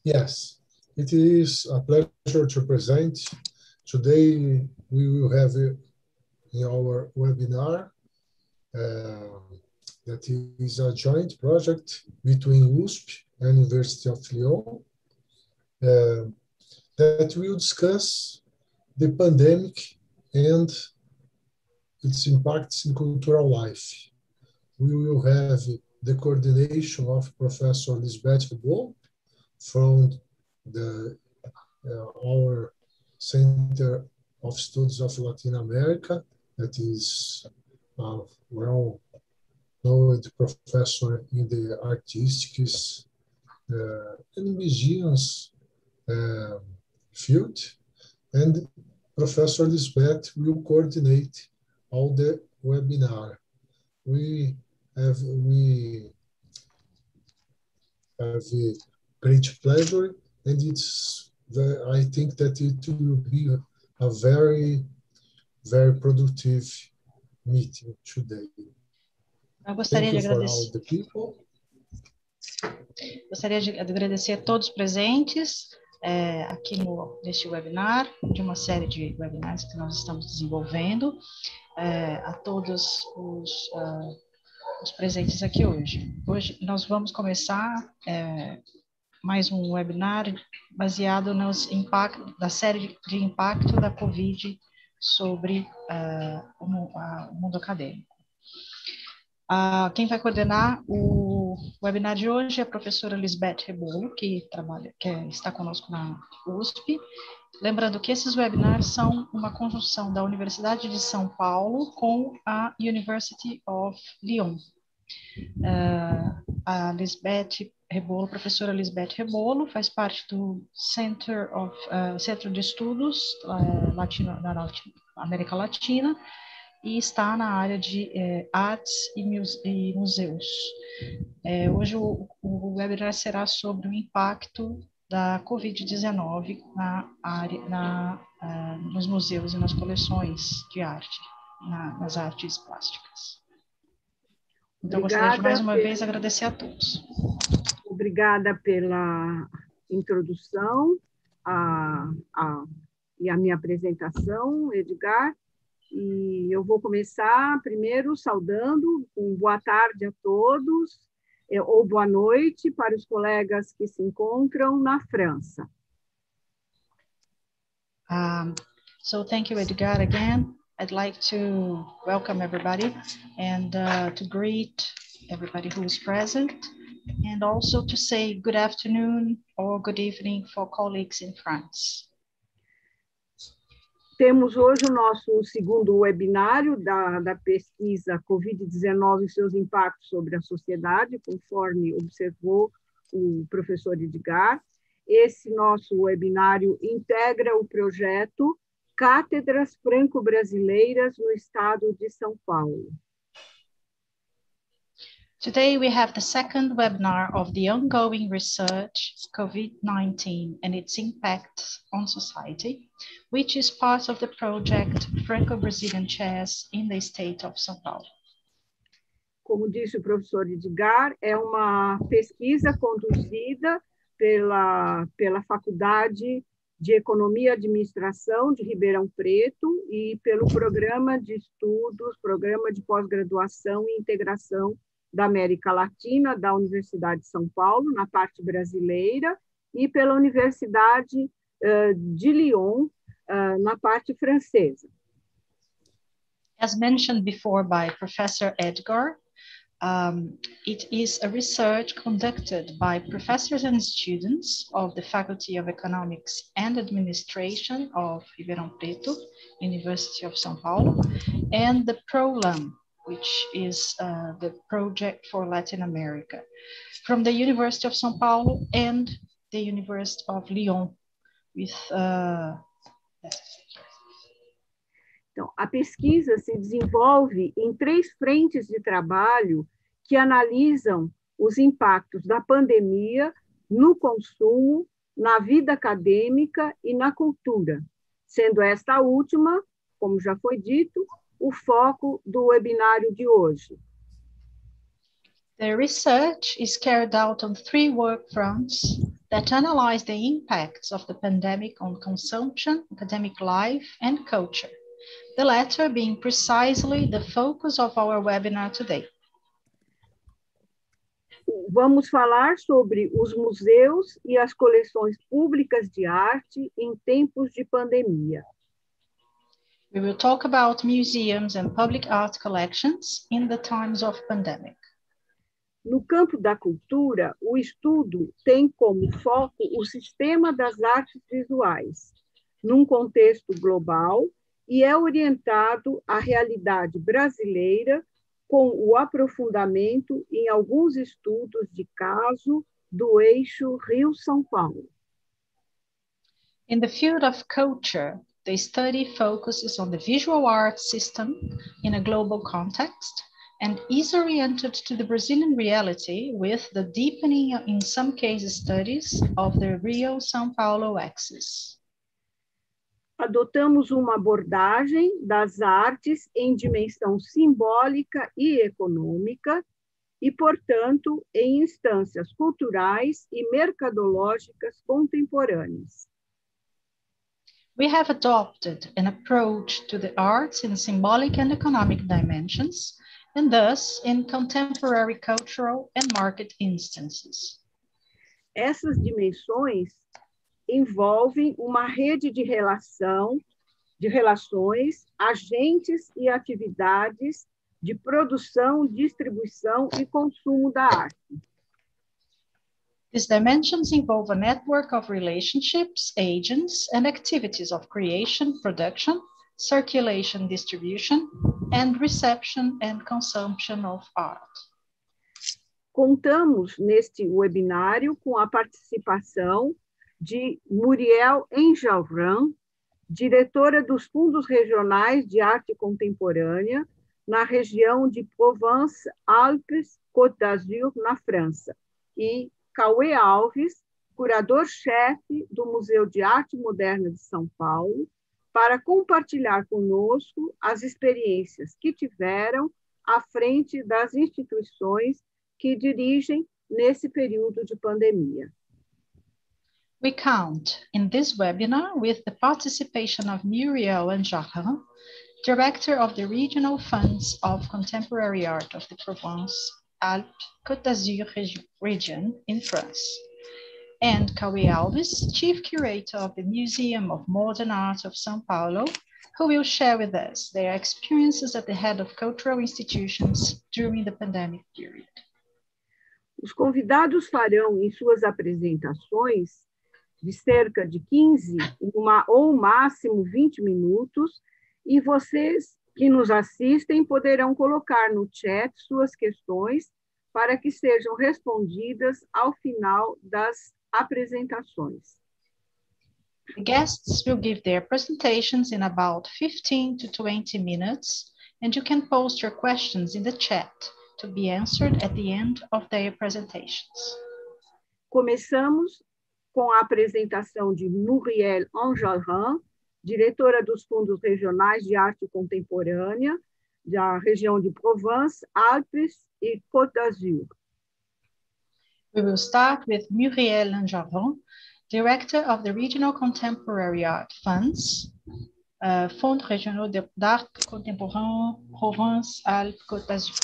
Yes, it is a pleasure to present. Today, we will have in our webinar that is a joint project between USP and University of Lyon that will discuss the pandemic and its impacts in cultural life. We will have the coordination of Professor Lisbeth Rebolo from our Center of Studies of Latin America, that is a well-known professor in the artistics and museums field, and Professor Lisbeth will coordinate all the webinar. We have a great pleasure, and I think that it will be a very, very productive meeting today. Gostaria de agradecer a todos os presentes aqui neste webinar, de uma série de webinars que nós estamos desenvolvendo, a todos os presentes aqui hoje. Hoje nós vamos começar mais um webinar baseado nos impactos da série de impacto da Covid sobre o mundo acadêmico. Quem vai coordenar o webinar de hoje é a professora Lisbeth Rebolo, que está conosco na USP. Lembrando que esses webinars são uma conjunção da Universidade de São Paulo com a University of Lyon. A Lisbeth Rebolo, professora Lisbeth Rebolo, faz parte do Centro de Estudos da América Latina, e está na área de artes e museus. Hoje o webinar será sobre o impacto da Covid-19 nos museus e nas coleções de arte, nas artes plásticas. Então, gostaria de mais uma vez agradecer a todos. Obrigada pela introdução e a minha apresentação, Edgar. E eu vou começar primeiro saudando boa tarde a todos, ou boa noite para os colegas que se encontram na França. So thank you, Edgar, again. I'd like to welcome everybody and to greet everybody who is present, and also to say good afternoon or good evening for colleagues in France. Temos hoje o nosso segundo webinário da pesquisa Covid-19 e seus impactos sobre a sociedade, conforme observou o professor Edgar. Esse nosso webinário integra o projeto Cátedras Franco-Brasileiras no Estado de São Paulo. Today we have the second webinar of the ongoing research, COVID-19 and its impacts on society, which is part of the project Franco-Brazilian Chairs in the state of São Paulo. Como disse o professor Edgar, é uma pesquisa conduzida pela Faculdade de Economia e Administração de Ribeirão Preto e pelo Programa de Estudos, Programa de Pós-Graduação e Integração da América Latina, da Universidade de São Paulo, na parte brasileira, e pela Universidade de Lyon, na parte francesa. As mentioned before by Professor Edgar, it is a research conducted by professors and students of the Faculty of Economics and Administration of Ribeirão Preto, University of São Paulo, and the PROLAM, which is the Project for Latin America, from the University of São Paulo and the University of Lyon. Então, a pesquisa se desenvolve em 3 frentes de trabalho que analisam os impactos da pandemia no consumo, na vida acadêmica e na cultura, sendo esta última, como já foi dito, o foco do webinário de hoje. The research is carried out on 3 work fronts, that analyze the impacts of the pandemic on consumption, academic life, and culture, the latter being precisely the focus of our webinar today. Vamos falar sobre os museus e as coleções públicas de arte em tempos de pandemia. We will talk about museums and public art collections in the times of pandemic. No campo da cultura, o estudo tem como foco o sistema das artes visuais, num contexto global, e é orientado à realidade brasileira com o aprofundamento em alguns estudos de caso do eixo Rio-São Paulo. In the field of culture, the study focuses on the visual arts system in a global context and is oriented to the Brazilian reality with the deepening, in some cases, studies of the Rio-São Paulo axis. Adotamos uma abordagem das artes em dimensão simbólica e econômica e, portanto, em instâncias culturais e mercadológicas contemporâneas. We have adopted an approach to the arts in symbolic and economic dimensions, and thus in contemporary cultural and market instances. Essas dimensões envolvem uma rede de relações, agentes e atividades de produção, distribuição e consumo da arte. These dimensions involve a network of relationships, agents, and activities of creation, production, circulation, distribution, and reception and consumption of art. Contamos neste webinário com a participação de Muriel Enjalran, diretora dos Fundos Regionais de Arte Contemporânea na região de Provence-Alpes-Côte d'Azur, na França, e Cauê Alves, curador-chefe do Museu de Arte Moderna de São Paulo, para compartilhar conosco as experiências que tiveram à frente das instituições que dirigem nesse período de pandemia. We count in this webinar with the participation of Muriel Enjalran, Director of the Regional Funds of Contemporary Art of the Provence-Alpes-Côte d'Azur region in France, and Cauê Alves, Chief Curator of the Museum of Modern Art of São Paulo, who will share with us their experiences at the head of cultural institutions during the pandemic period. Os convidados farão em suas apresentações de cerca de 15 ou máximo 20 minutos, e vocês que nos assistem poderão colocar no chat suas questões para que sejam respondidas ao final das apresentações. The guests will give their presentations in about 15 to 20 minutes, and you can post your questions in the chat to be answered at the end of their presentations. Começamos com a apresentação de Muriel Enjalran, diretora dos Fundos Regionais de Arte Contemporânea da região de Provence, Alpes e Côte d'Azur. We will start with Muriel Enjalran, Director of the Regional Contemporary Art Funds, Fonds Régionaux d'Art Contemporain, Provence, Alpes, Côte d'Azur.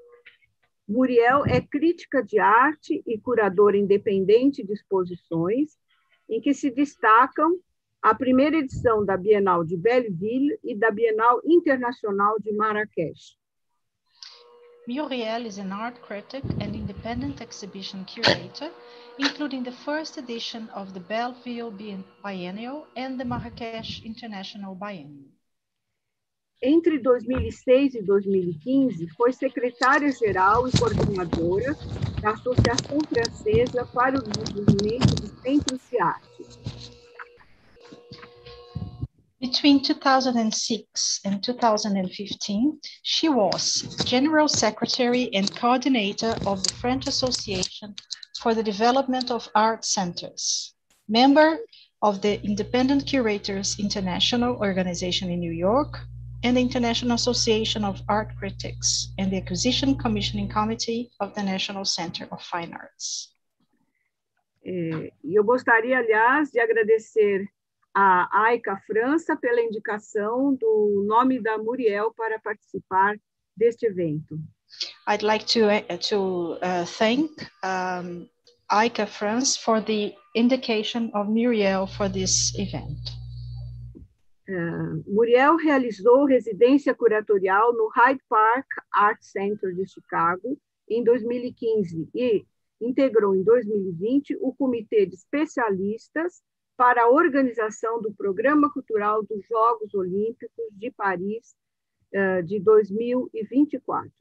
Muriel é crítica de arte e curadora independente de exposições, em que se destacam a primeira edição da Bienal de Belleville e da Bienal Internacional de Marrakech. Muriel is an art critic and independent exhibition curator, including the first edition of the Belleville Biennial and the Marrakech International Biennial. Entre 2006 e 2015, foi secretária-geral e coordenadora da Associação Francesa para o Desenvolvimento de Centros de Arte. Between 2006 and 2015, she was General Secretary and Coordinator of the French Association for the Development of Art Centers, member of the Independent Curators International Organization in New York, and the International Association of Art Critics, and the Acquisition Commissioning Committee of the National Center of Fine Arts. E eu gostaria, aliás, de agradecer à AICA França pela indicação do nome da Muriel para participar deste evento. I'd like to thank ICA France for the indication of Muriel for this event. Muriel realizou residência curatorial no Hyde Park Art Center de Chicago em 2015 e integrou em 2020 o Comitê de Especialistas para a organização do Programa Cultural dos Jogos Olímpicos de Paris de 2024.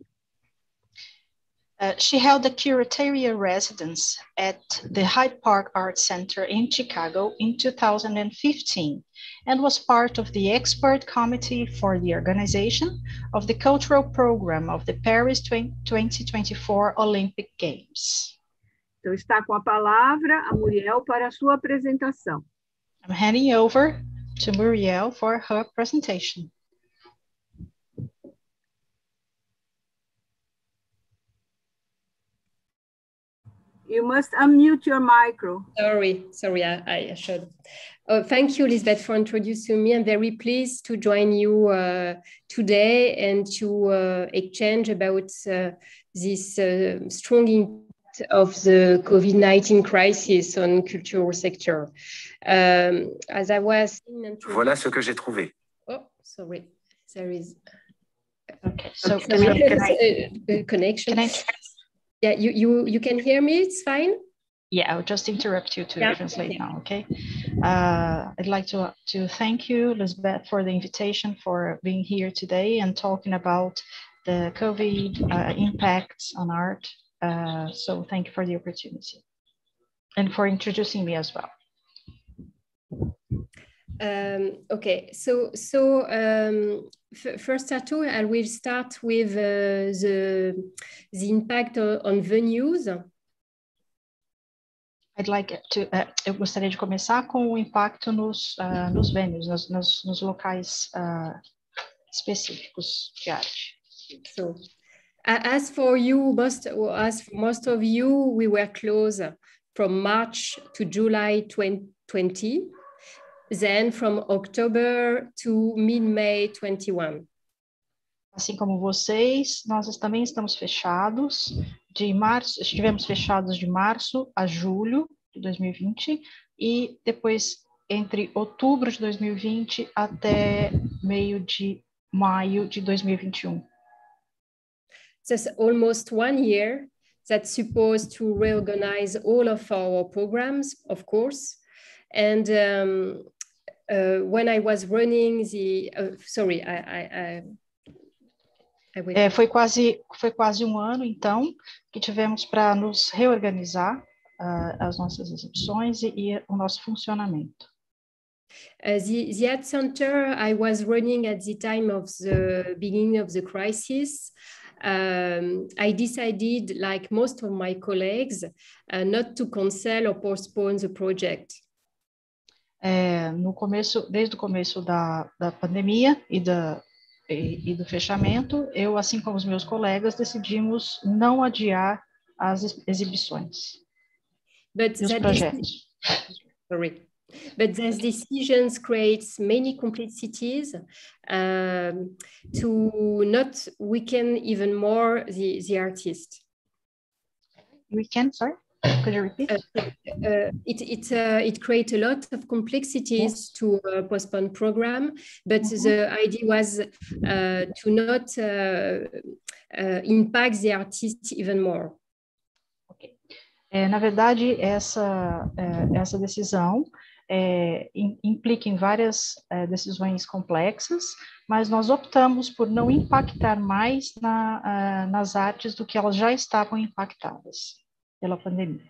She held a curatorial residence at the Hyde Park Art Center in Chicago in 2015 and was part of the expert committee for the organization of the cultural program of the Paris 2024 Olympic Games. Então, está com a palavra a Muriel para a sua apresentação. I'm handing over to Muriel for her presentation. You must unmute your micro. Sorry, I should. Thank you, Lisbeth, for introducing me. I'm very pleased to join you today and to exchange about this strong impact of the COVID-19 crisis on cultural sector. As I was Voilà ce que j'ai trouvé. Oh, sorry, there is. Okay, so connection. Can I... Yeah, you can hear me. It's fine. Yeah, I'll just interrupt you to translate now. Okay. I'd like to thank you, Lisbeth, for the invitation, for being here today and talking about the COVID impacts on art. So thank you for the opportunity and for introducing me as well. Okay, so first of all, I will start with the impact on venues. I'd like to, eu gostaria de começar com o impacto nos venues, nos locais específicos de arte. So, as for you, most of you, we were closed from March to July 2020. Then from October to mid-May 21. Assim como vocês, nós também estamos fechados estivemos fechados de março a julho de 2020 e depois entre outubro de 2020 até meio de maio de 2021. That's almost 1 year that's supposed to reorganize all of our programs, of course. And when I was running the, sorry, I will... Foi quase um ano, então, que tivemos para nos reorganizar as nossas exibições e o nosso funcionamento. The Art Center I was running at the time of the beginning of the crisis. I decided, like most of my colleagues, not to cancel or postpone the project. Desde o começo da pandemia e do fechamento, eu, assim como os meus colegas, decidimos não adiar as exibições e os projetos. But these decisions creates many complexities to not weaken even more the artist. Sorry? Could you repeat? It creates a lot of complexities to postpone program, but the idea was to not impact the artist even more. Okay. Na verdade, essa decisão implica em várias decisões complexas, mas nós optamos por não impactar mais nas artes do que elas já estavam impactadas pela pandemia.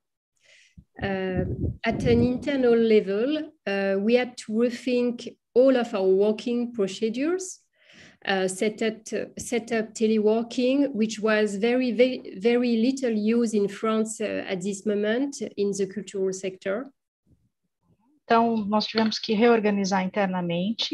At an internal level, we had to rethink all of our working procedures, set up teleworking, which was very little used in France at this moment in the cultural sector. Então, nós tivemos que reorganizar internamente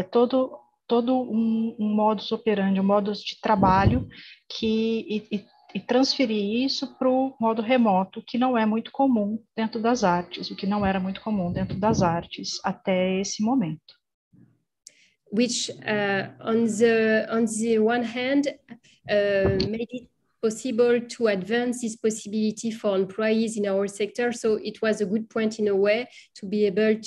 todo um modus operandi, um modus de trabalho que e transferir isso para o modo remoto, que não é muito comum dentro das artes, o que não era muito comum dentro das artes até esse momento. Which, on the one hand, made it possible to advance this possibility for employees in our sector. So it was a good point in a way to be able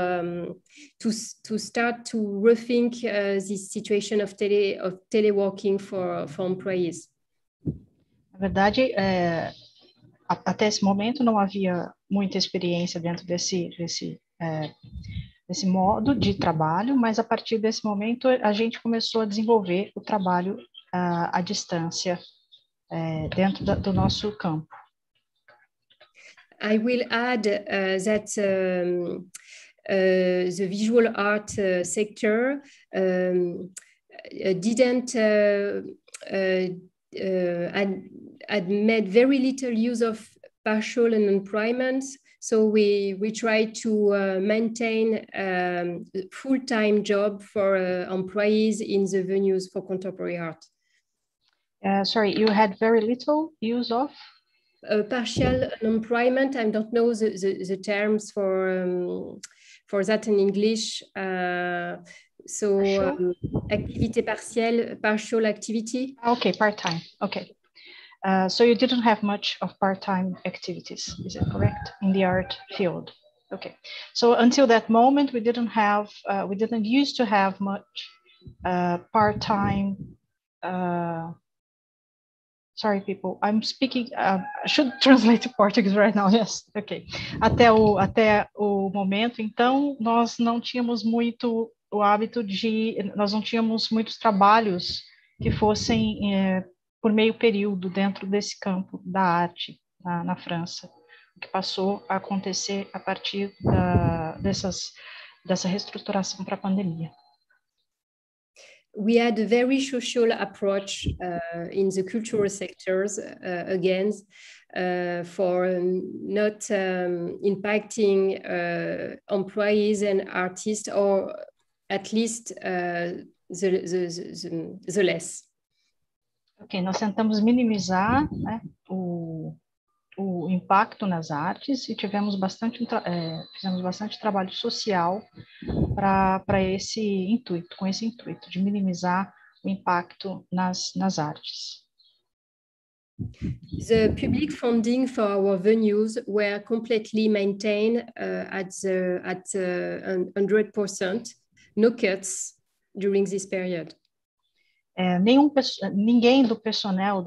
to start to rethink this situation of teleworking for employees. Na verdade, até esse momento não havia muita experiência dentro desse modo de trabalho, mas a partir desse momento a gente começou a desenvolver o trabalho à distância dentro do nosso campo. I will add that the visual art sector didn't had made very little use of partial unemployment. So we try to maintain full-time job for employees in the venues for contemporary art. Sorry, you had very little use of? Partial unemployment. I don't know the terms for that in English. Activité partielle, partial activity. Okay, part-time. Okay. So you didn't have much of part-time activities, is it correct, in the art field? Okay. So until that moment, we didn't used to have much part-time. Sorry, people. I'm speaking. I should translate to Portuguese right now. Yes. Okay. Até o momento, então, nós não tínhamos muito o hábito nós não tínhamos muitos trabalhos que fossem por meio período dentro desse campo da arte na França, o que passou a acontecer a partir dessa reestruturação para a pandemia. We had a very social approach in the cultural sectors, again, for not impacting employees and artists, or at least the less. Ok, nós tentamos minimizar, né, o impacto nas artes e fizemos bastante trabalho social para esse intuito, com esse intuito de minimizar o impacto nas artes. The public funding for our venues were completely maintained at 100%, no cuts during this period. Ninguém do personnel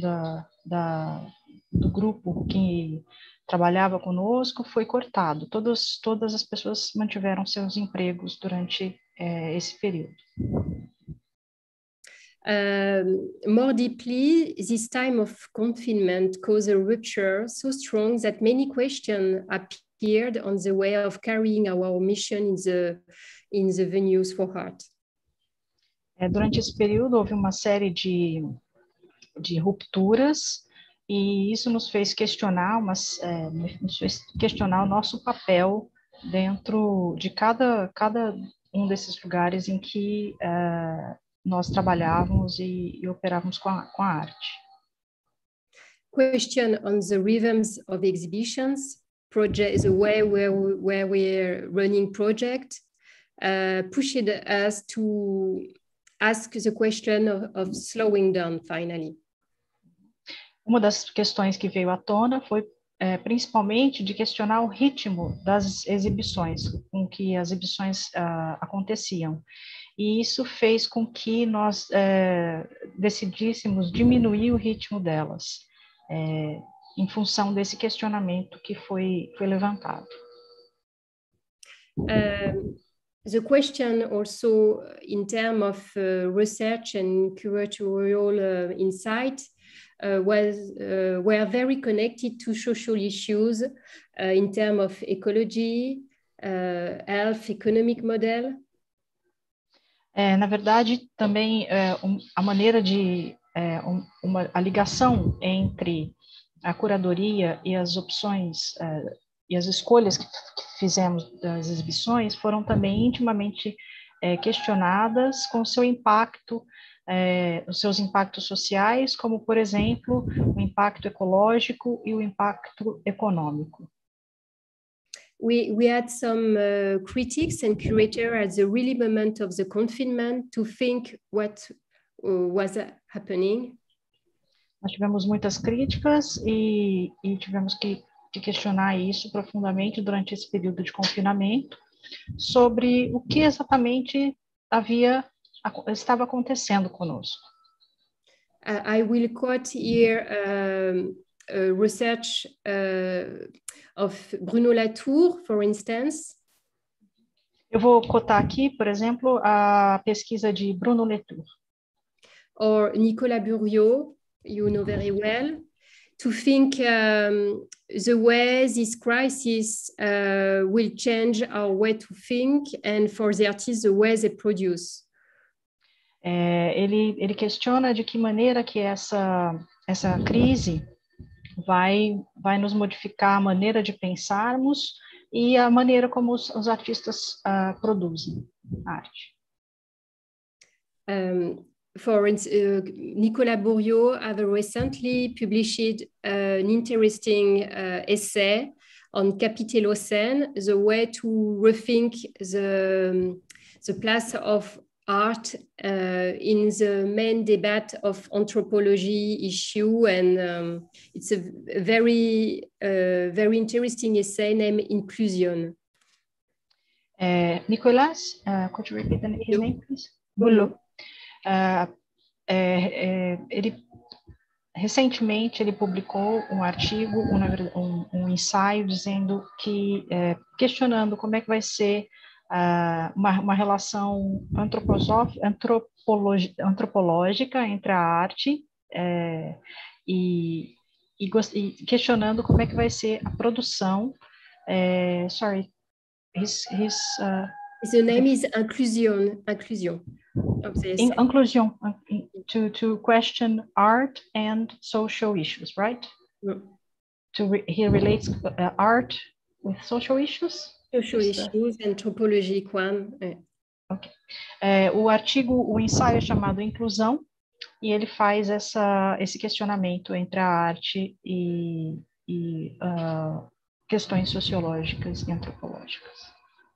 do grupo que trabalhava conosco foi cortado. Todas as pessoas mantiveram seus empregos durante esse período. More deeply, this time of confinement caused a rupture so strong that many questions appeared on the way of carrying our mission in the venues for art. Durante esse período houve uma série de rupturas e isso nos fez questionar o nosso papel dentro de cada um desses lugares em que nós trabalhávamos e operávamos com a arte. Question on the rhythms of exhibitions, the way where we're running project, pushed us to ask the question of slowing down finally. Uma das questões que veio à tona foi principalmente de questionar o ritmo das exibições, com que as exibições aconteciam. E isso fez com que nós decidíssemos diminuir o ritmo delas, em função desse questionamento que foi levantado. The question also in terms of research and curatorial insight were very connected to social issues in terms of ecology, health, economic model. Na verdade, também a maneira a ligação entre a curadoria e as opções e as escolhas que fizemos das exibições foram também intimamente questionadas com seu impacto os seus impactos sociais, como, por exemplo, o impacto ecológico e o impacto econômico. We had some critics and curators at the really moment of the confinement to think what was happening. Nós tivemos muitas críticas e tivemos que questionar isso profundamente durante esse período de confinamento, sobre o que exatamente estava acontecendo conosco. I will quote here research of Bruno Latour, for instance. Eu vou cotar aqui, por exemplo, a pesquisa de Bruno Latour. Or Nicolas Buriot, you know very well, to think the way this crisis will change our way to think, and for the artists, the way they produce. Ele questiona de que maneira que essa crise vai nos modificar a maneira de pensarmos e a maneira como os artistas produzem arte. For instance, Nicolas Buriot have recently published an interesting essay on Capitélocène, the way to rethink the place of art in the main debate of anthropology issue, and it's a very interesting essay named Inclusion. Nicolas, could you repeat his name, please? Buriot. Recentemente ele publicou um artigo, um ensaio dizendo que, questionando como é que vai ser uma relação antropológica entre a arte e questionando como é que vai ser a produção. The name is Inclusion. Inclusion, to question art and social issues, right? He relates art with social issues? Social issues, anthropologic one. Okay. O ensaio é chamado Inclusão, e ele faz esse questionamento entre a arte e questões sociológicas e antropológicas.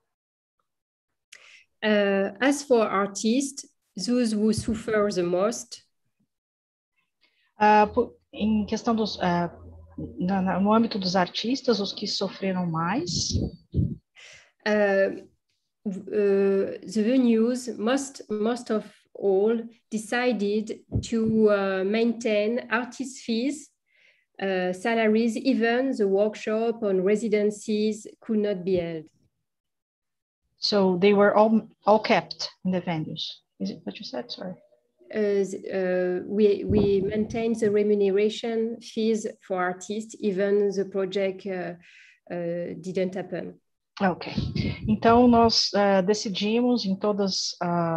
As for artists, those who suffer the most. Em questão dos, no âmbito dos artistas, os que sofreram mais. The venues, most of all, decided to maintain artist fees, salaries, even the workshop and residencies could not be held. So they were all kept in the venues. Is it what you said? Sorry. We maintain the remuneration fees for artists, even the project didn't happen. Ok. Então nós decidimos em todos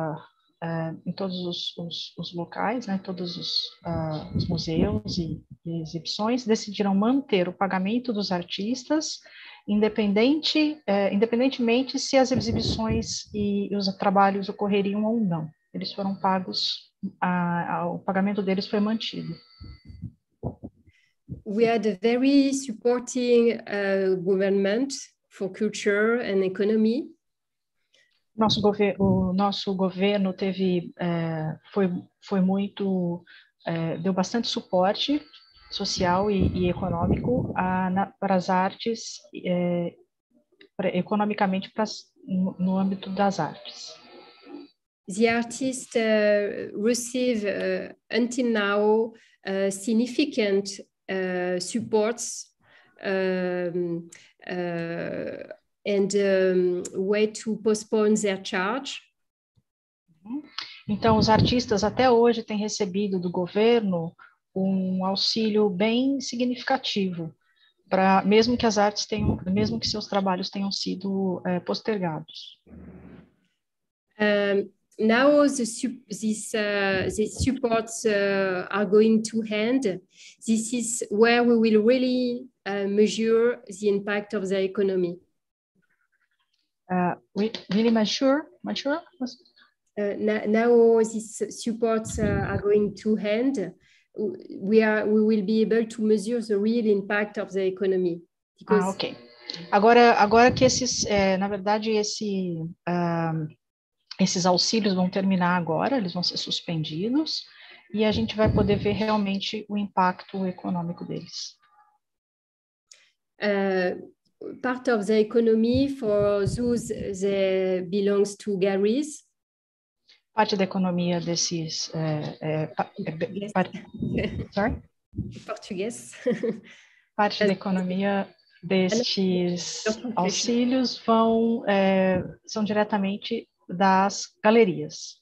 os locais, né, todos os museus e exibições, decidiram manter o pagamento dos artistas, independentemente se as exibições e os trabalhos ocorreriam ou não. Eles foram pagos, o pagamento deles foi mantido. We had a very supporting government for culture and economy. O nosso governo foi muito, deu bastante suporte social e econômico para as artes, economicamente no âmbito das artes. The artists receive until now significant supports and way to postpone their charge. Então, os artistas até hoje têm recebido do governo um auxílio bem significativo, mesmo que seus trabalhos tenham sido postergados. Now these supports are going to end. This is where we will really measure the impact of the economy. Really mature? now these supports are going to end, we will be able to measure the real impact of the economy. Because ok. Agora que na verdade, esses auxílios vão terminar agora, eles vão ser suspendidos, e a gente vai poder ver realmente o impacto econômico deles. Part of the economy for those that belongs to Garris. Parte da economia desses... sorry? Português. Parte da economia destes auxílios são diretamente das galerias.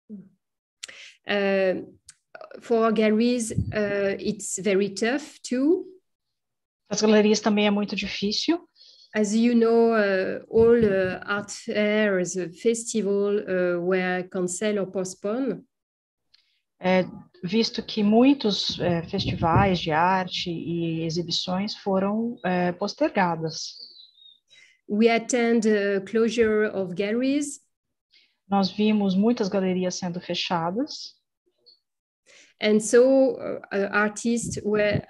For galleries, it's very tough too. As galerias também é muito difícil. As you know, all art fairs, festival were canceled or postponed. Visto que muitos festivais de arte e exibições foram postergadas. We attend closure of galleries. Nós vimos muitas galerias sendo fechadas. And so artists were,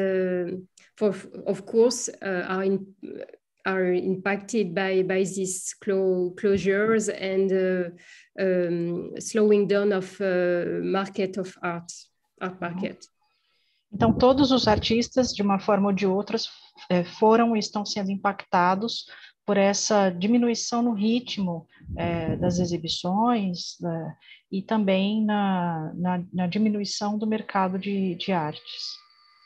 of course, are impacted by these closures and slowing down of market of art market. Então, todos os artistas, de uma forma ou de outra, foram e estão sendo impactados por essa diminuição no ritmo das exibições e também na diminuição do mercado de artes.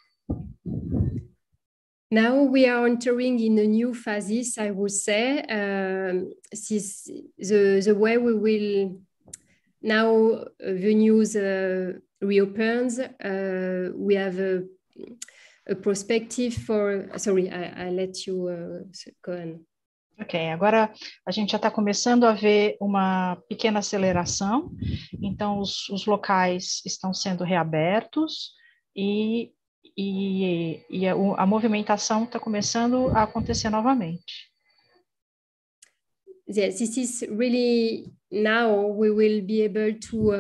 Now we are entering in a new phases, I would say. The way we will now venues reopens, we have a perspective for. Sorry, I let you go on. Ok, agora a gente já está começando a ver uma pequena aceleração. Então os locais estão sendo reabertos e a movimentação está começando a acontecer novamente. Yes, this is really now we will be able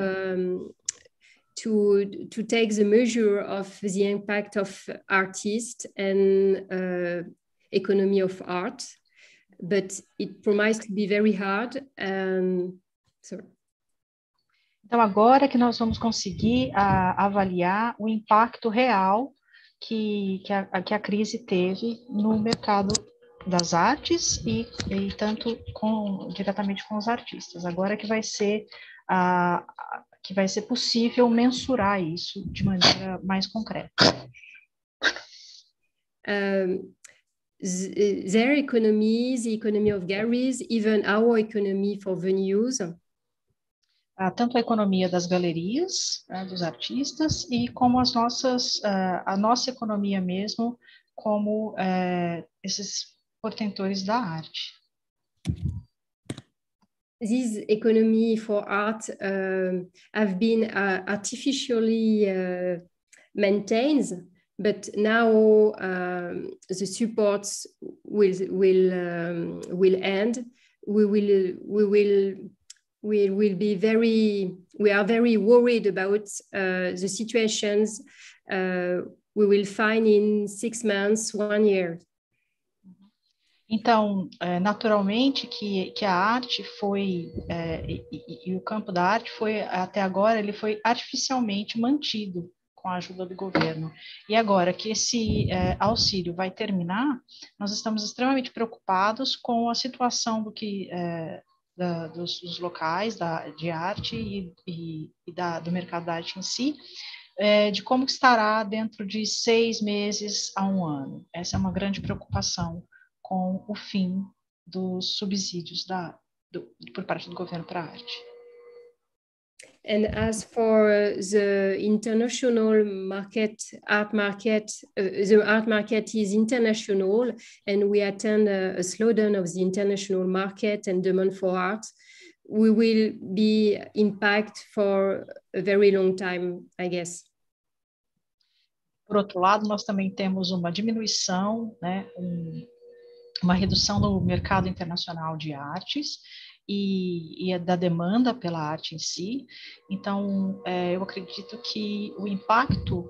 to take the measure of the impact of artists and economy of art, but it promises to be very hard. Então agora que nós vamos conseguir avaliar o impacto real que a crise teve no mercado das artes e tanto diretamente com os artistas. Agora que vai ser possível mensurar isso de maneira mais concreta. Their economy, the economy of galleries, even our economy for venues. Tanto a economia das galerias, dos artistas, e como a nossa economia mesmo, como esses portentores da arte. This economy for art have been artificially maintained, but now the supports will end. We are very worried about the situations we will find in 6 months, 1 year. Então, naturalmente que a arte foi, e o campo da arte foi, até agora, ele foi artificialmente mantido com a ajuda do governo. E agora que esse auxílio vai terminar, nós estamos extremamente preocupados com a situação dos locais de arte e do mercado da arte em si, de como estará dentro de 6 meses a 1 ano. Essa é uma grande preocupação com o fim dos subsídios por parte do governo para a arte. And as for the international market, art market, the art market is international, and we attend a slowdown of the international market and demand for art. We will be impacted for a very long time, I guess. Por outro lado, nós também temos uma diminuição, né, uma redução no mercado internacional de artes, e da demanda pela arte em si. Então, eu acredito que o impacto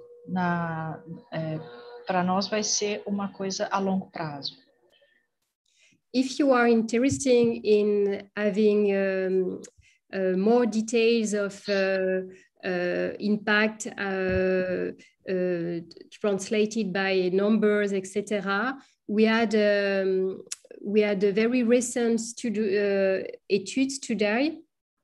para nós vai ser uma coisa a longo prazo. If you are interested in having more details of impact translated by numbers, etc., we had a very recent etude today.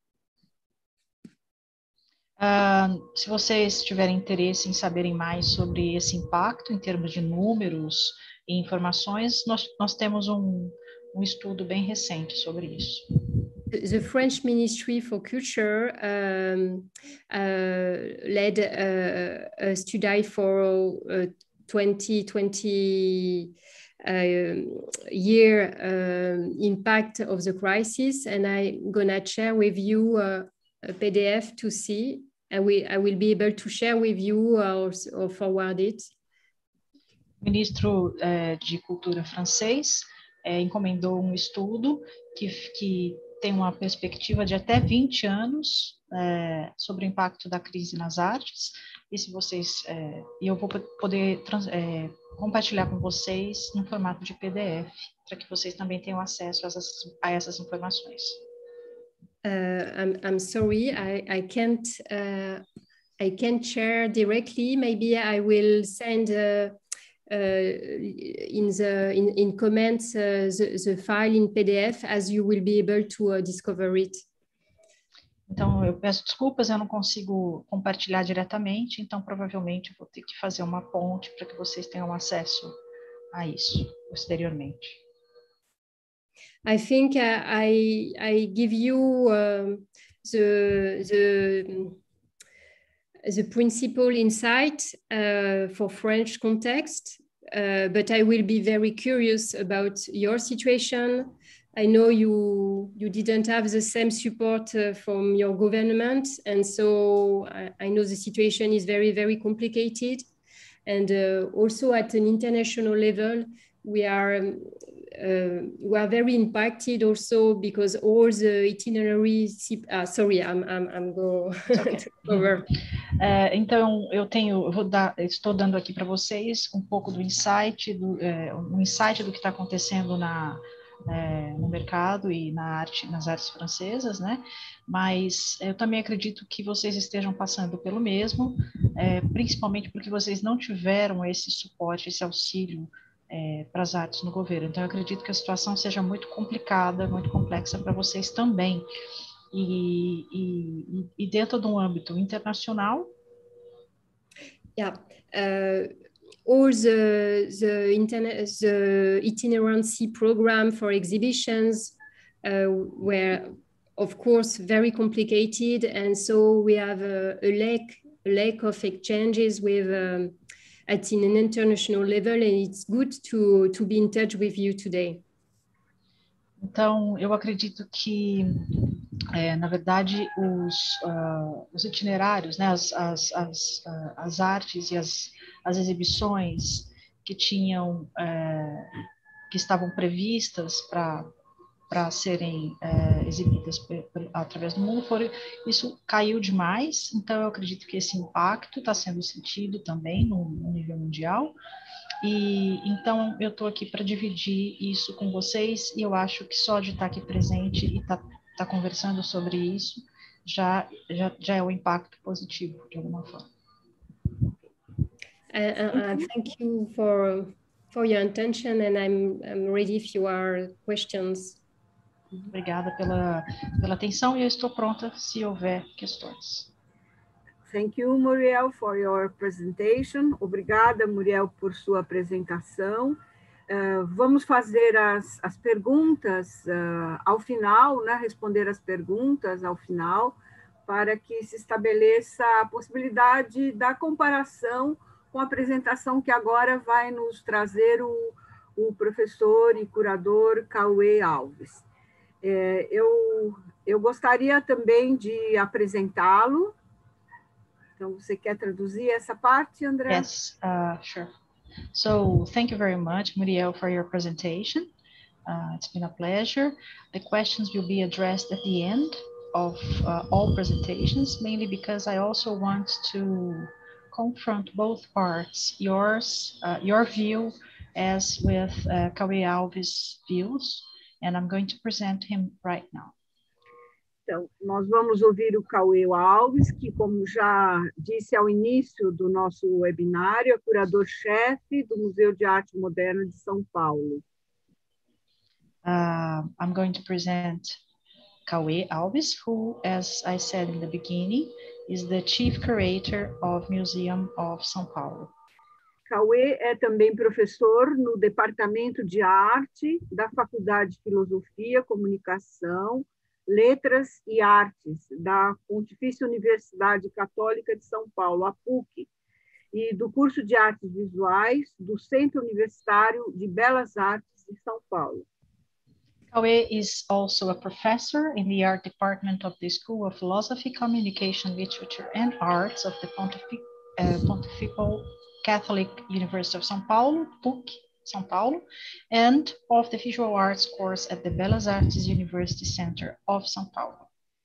Se vocês tiverem interesse em saberem mais sobre esse impacto em termos de números e informações, nós temos um estudo bem recente sobre isso. The French Ministry for Culture led a study for 2020 year impact of the crisis, and I'm gonna share with you a PDF to see, and I will be able to share with you or forward it. O ministro de Cultura francês encomendou um estudo que tem uma perspectiva de até 20 anos sobre o impacto da crise nas artes, e se vocês, eu vou poder compartilhar com vocês no formato de PDF, para que vocês também tenham acesso a essas informações. I'm sorry, I can't share directly. Maybe I will send in comments the file in PDF, as you will be able to discover it. Então, eu peço desculpas, eu não consigo compartilhar diretamente, então provavelmente eu vou ter que fazer uma ponte para que vocês tenham acesso a isso posteriormente. I think I give you the principal insight for French context, but I will be very curious about your situation. I know you didn't have the same support from your government, and so I know the situation is very, very complicated. And also at an international level, we are very impacted also because all the itineraries. Sorry, I'm going to cover. Então estou dando aqui para vocês um pouco do insight do que está acontecendo no mercado e nas artes francesas, né? Mas eu também acredito que vocês estejam passando pelo mesmo, principalmente porque vocês não tiveram esse suporte, esse auxílio para as artes no governo. Então, eu acredito que a situação seja muito complicada, muito complexa para vocês também. E dentro de um âmbito internacional. Yeah. All the itinerancy program for exhibitions were, of course, very complicated, and so we have a lack of exchanges with at an international level, and it's good to be in touch with you today. Então, eu acredito que, na verdade, os itinerários, né, as artes e as exibições que estavam previstas para serem exibidas através do mundo, isso caiu demais. Então, eu acredito que esse impacto está sendo sentido também no nível mundial. E então eu estou aqui para dividir isso com vocês, e eu acho que só de estar aqui presente e estar conversando sobre isso já é um impacto positivo de alguma forma. Thank you for your attention, and I'm ready if you are questions. Obrigada pela atenção, e eu estou pronta se houver questões. Thank you, Muriel, for your presentation. Obrigada, Muriel, por sua apresentação. Vamos fazer as perguntas ao final, né? Responder as perguntas ao final, para que se estabeleça a possibilidade da comparação com a apresentação que agora vai nos trazer o professor e curador Cauê Alves. Eu gostaria também de apresentá-lo. Então, você quer traduzir essa parte, André? Yes, sure. So, thank you very much, Muriel, for your presentation. It's been a pleasure. The questions will be addressed at the end of all presentations, mainly because I also want to confront both parts, yours, your view, as with Cauê Alves' views, and I'm going to present him right now. Então, nós vamos ouvir o Cauê Alves, que, como já disse ao início do nosso webinário, é curador-chefe do Museu de Arte Moderna de São Paulo. I'm going to present Cauê Alves, who, as I said in the beginning, is the Chief Curator of Museum of São Paulo. Cauê é também professor no Departamento de Arte da Faculdade de Filosofia, Comunicação, Letras e Artes da Pontifícia Universidade Católica de São Paulo, a PUC, e do curso de Artes Visuais do Centro Universitário de Belas Artes de São Paulo. Cauê is also a professor in the art department of the School of Philosophy, Communication, Literature and Arts of the Pontifical Catholic University of São Paulo, PUC, São Paulo, and of the Visual Arts course at the Belas Artes University Center of São Paulo.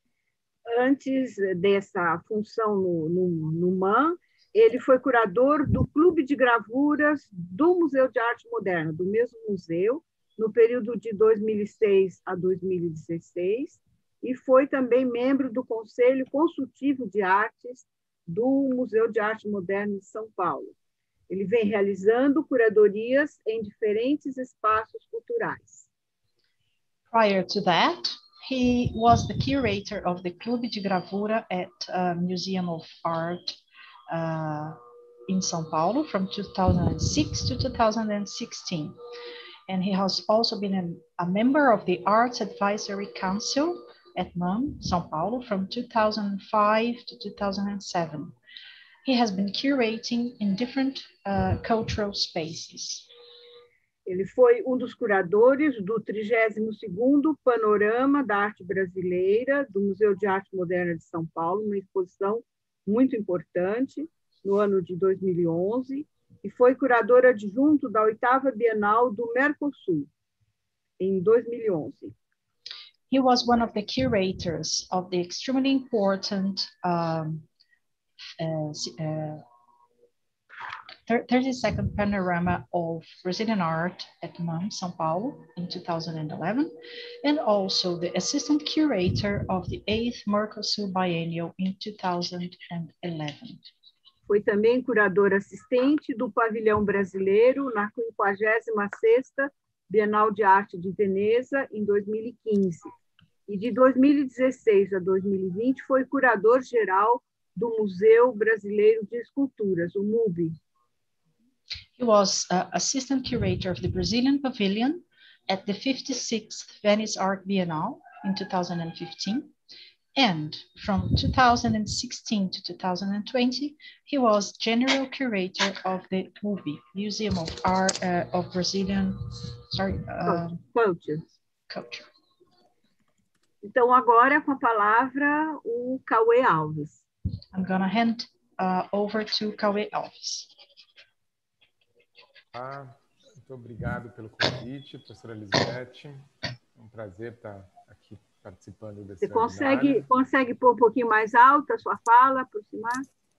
Antes dessa função no MAM, ele foi curador do Clube de Gravuras do Museu de Arte Moderna, do mesmo museu, no período de 2006 a 2016, e foi também membro do Conselho Consultivo de Artes do Museu de Arte Moderna de São Paulo. Ele vem realizando curadorias em diferentes espaços culturais. Prior to that, he was the curator of the Clube de Gravura at Museum of Art in São Paulo from 2006 to 2016. And he has also been a member of the Arts Advisory Council at MAM, São Paulo, from 2005 to 2007. He has been curating in different cultural spaces. Ele foi um dos curadores do 32º Panorama da Arte Brasileira do Museu de Arte Moderna de São Paulo, uma exposição muito importante no ano de 2011, e foi curador adjunto da 8ª Bienal do Mercosul, em 2011. He was one of the curators of the extremely important 32nd Panorama of Brazilian Art at MAM, São Paulo, in 2011, and also the assistant curator of the 8th Mercosul Biennial in 2011. Foi também curador assistente do Pavilhão Brasileiro na 56ª Bienal de Arte de Veneza, em 2015. E de 2016 a 2020 foi curador geral do Museu Brasileiro de Esculturas, o MUBI. He was assistant curator of the Brazilian Pavilion at the 56th Venice Art Biennale in 2015. And from 2016 to 2020, he was general curator of the MUBI, Museum of Art of Brazilian Culture. Então, agora, com a palavra, o Cauê Alves. I'm going to hand over to Cauê Alves. Muito obrigado pelo convite, professora Lisbeth. É um prazer estar aqui participando desse webinar. Consegue pôr um pouquinho mais alta a sua fala, aproximar?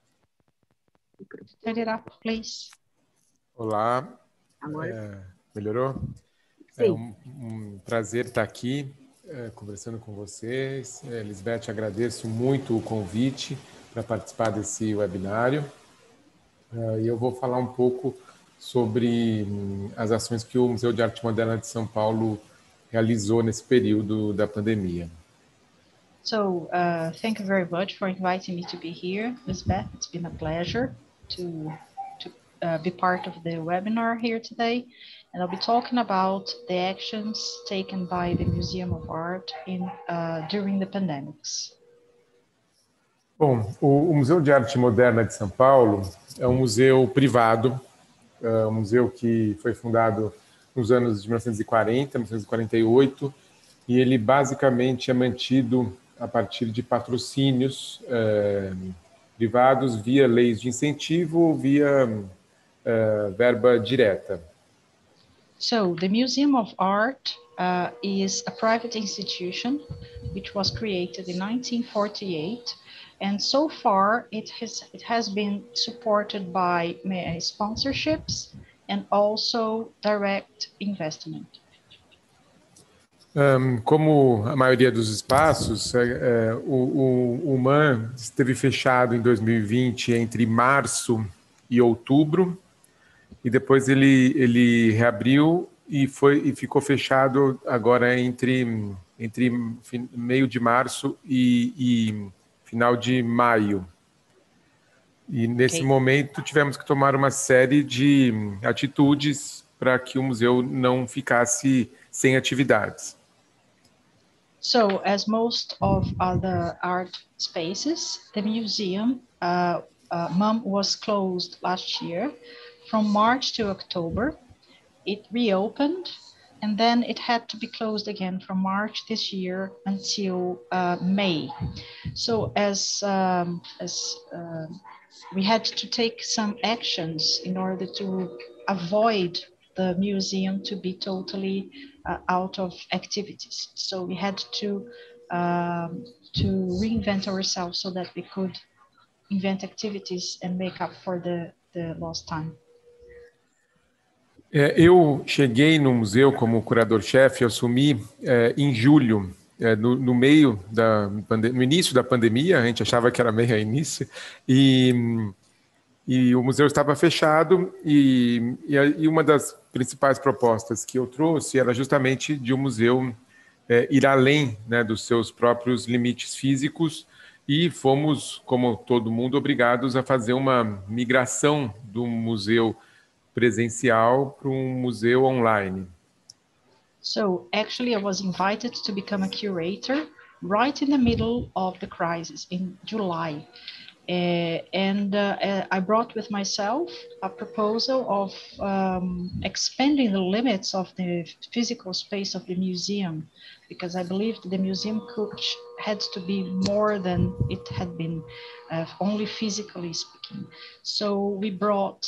Turn it up, please. Olá. Agora. Melhorou? Sim. É um prazer estar aqui conversando com vocês. Lisbeth, agradeço muito o convite para participar desse webinário. E eu vou falar um pouco sobre as ações que o Museu de Arte Moderna de São Paulo realizou nesse período da pandemia. So, thank you very much for inviting me to be here, Lisbeth. It's been a pleasure to be part of the webinar here today. And I'll be talking about the actions taken by the Museum of Art during the pandemics. Bom, o Museu de Arte Moderna de São Paulo é um museu privado, um museu que foi fundado nos anos de 1940, 1948, e ele basicamente é mantido a partir de patrocínios privados via leis de incentivo ou via verba direta. So the Museum of Art is a private institution which was created in 1948, and so far it has been supported by sponsorships and also direct investment. Como a maioria dos espaços, o MAN esteve fechado em 2020 entre março e outubro, e depois ele reabriu e ficou fechado agora entre meio de março e final de maio. E nesse momento tivemos que tomar uma série de atitudes para que o museu não ficasse sem atividades. So, as most of other art spaces, the museum MUM was closed last year. From March to October, it reopened, and then it had to be closed again from March this year until May. So, as we had to take some actions in order to avoid the museum to be totally out of activities. So we had to reinvent ourselves so that we could invent activities and make up for the lost time. Eu cheguei no museu como curador-chefe, assumi em julho, no meio no início da pandemia. A gente achava que era meio início, e o museu estava fechado, e uma das principais propostas que eu trouxe era justamente de o museu ir além, né, dos seus próprios limites físicos, e fomos, como todo mundo, obrigados a fazer uma migração do museu presencial para museu online. So actually I was invited to become a curator right in the middle of the crisis in July. I brought with myself a proposal of expanding the limits of the physical space of the museum, because I believed the museum had to be more than it had been, only physically speaking. So we brought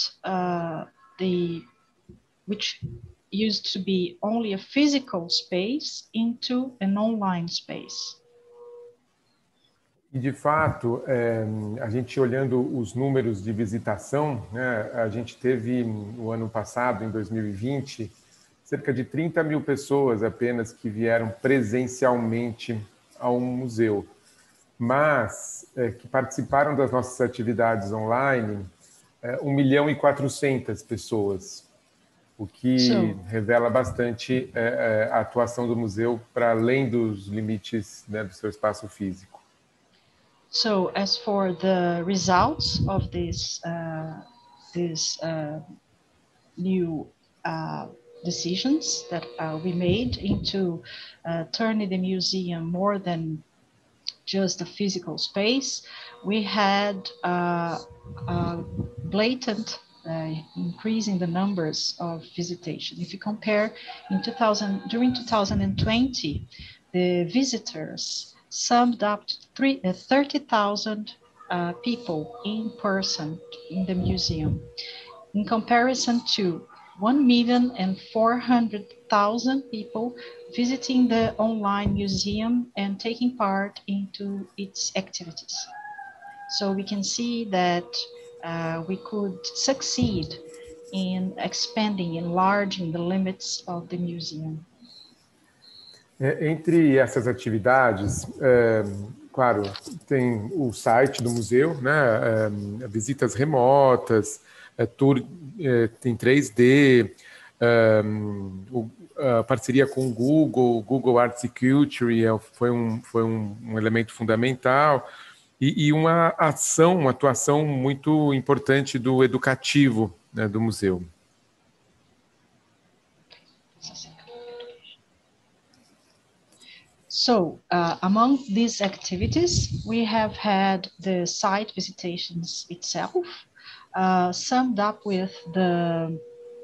which used to be only a physical space into an online space. E, de fato, a gente olhando os números de visitação, né, a gente teve, no ano passado, em 2020, cerca de 30 mil pessoas apenas que vieram presencialmente ao museu, mas que participaram das nossas atividades online, 1.400.000 pessoas, o que revela bastante a atuação do museu para além dos limites, né, do seu espaço físico. So, as for the results of this new decisions that we made into turning the museum more than just a physical space, we had a blatant increase in the numbers of visitation. If you compare during 2020, the visitors summed up to 30,000 people in person in the museum, in comparison to 1,400,000 people visiting the online museum and taking part into its activities. So we can see that we could succeed in expanding, enlarging the limits of the museum. Entre essas atividades, claro, tem o site do museu, né, visitas remotas, tour em 3D, a parceria com o Google Arts and Culture foi um elemento fundamental, e uma atuação muito importante do educativo, né, do museu. So, among these activities, we have had the site visitations itself, summed up with the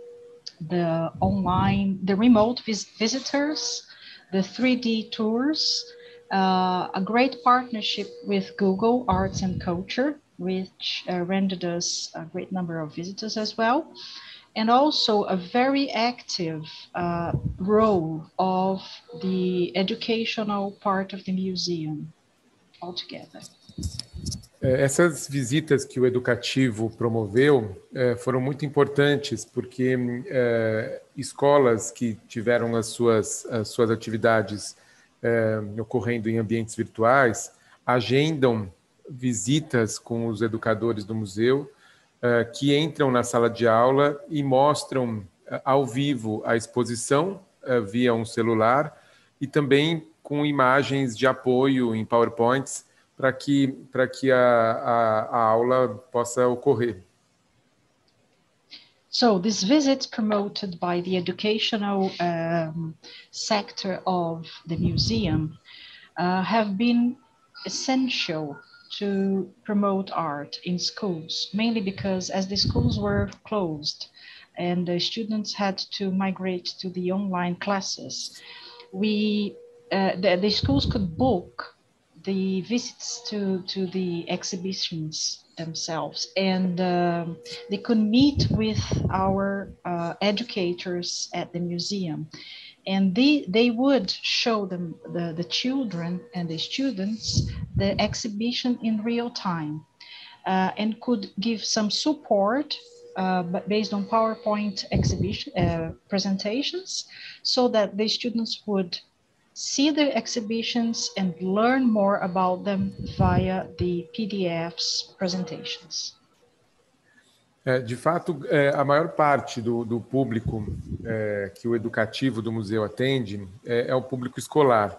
remote visitors, the 3D tours, a great partnership with Google Arts and Culture, which rendered us a great number of visitors as well. and also a very active role of the educational part of the museum altogether. Essas visitas que o Educativo promoveu foram muito importantes, porque escolas que tiveram as suas atividades ocorrendo em ambientes virtuais agendam visitas com os educadores do museu, que entram na sala de aula e mostram ao vivo a exposição via um celular e também com imagens de apoio em PowerPoints para que a aula possa ocorrer. So these visits promoted by the educational sector of the museum have been essential to promote art in schools, mainly because as the schools were closed and the students had to migrate to the online classes, the schools could book the visits to the exhibitions themselves, and they could meet with our educators at the museum, and they would show them the children and the students the exhibition in real time, and could give some support but based on PowerPoint exhibition presentations, so that the students would see the exhibitions and learn more about them via the PDFs presentations. De fato, a maior parte do público que o Educativo do museu atende é o público escolar.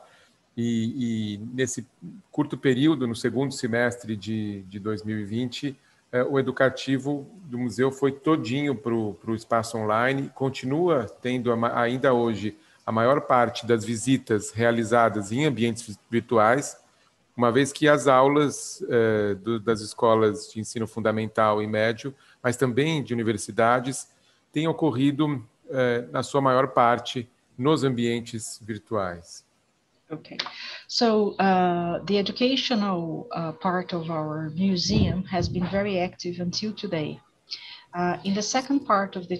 E nesse curto período, no segundo semestre de 2020, o Educativo do museu foi todinho para o espaço online, continua tendo ainda hoje a maior parte das visitas realizadas em ambientes virtuais, uma vez que as aulas das escolas de ensino fundamental e médio, mas também de universidades, têm ocorrido, na sua maior parte, nos ambientes virtuais. Okay, so the educational part of our museum has been very active until today. In the second part of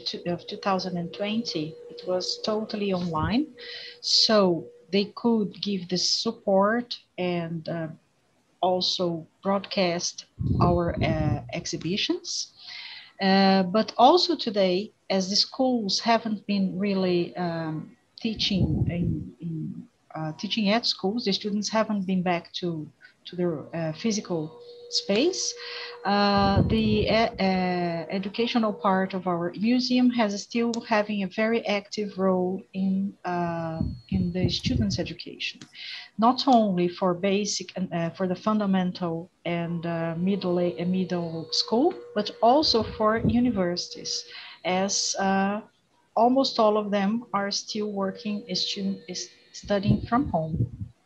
2020, it was totally online, so they could give the support and also broadcast our exhibitions. But also today, as the schools haven't been really teaching teaching at schools, the students haven't been back to their physical space. The educational part of our museum has still having a very active role in the students' education, not only for basic and for the fundamental and middle school, but also for universities, as almost all of them are still working, studying from home.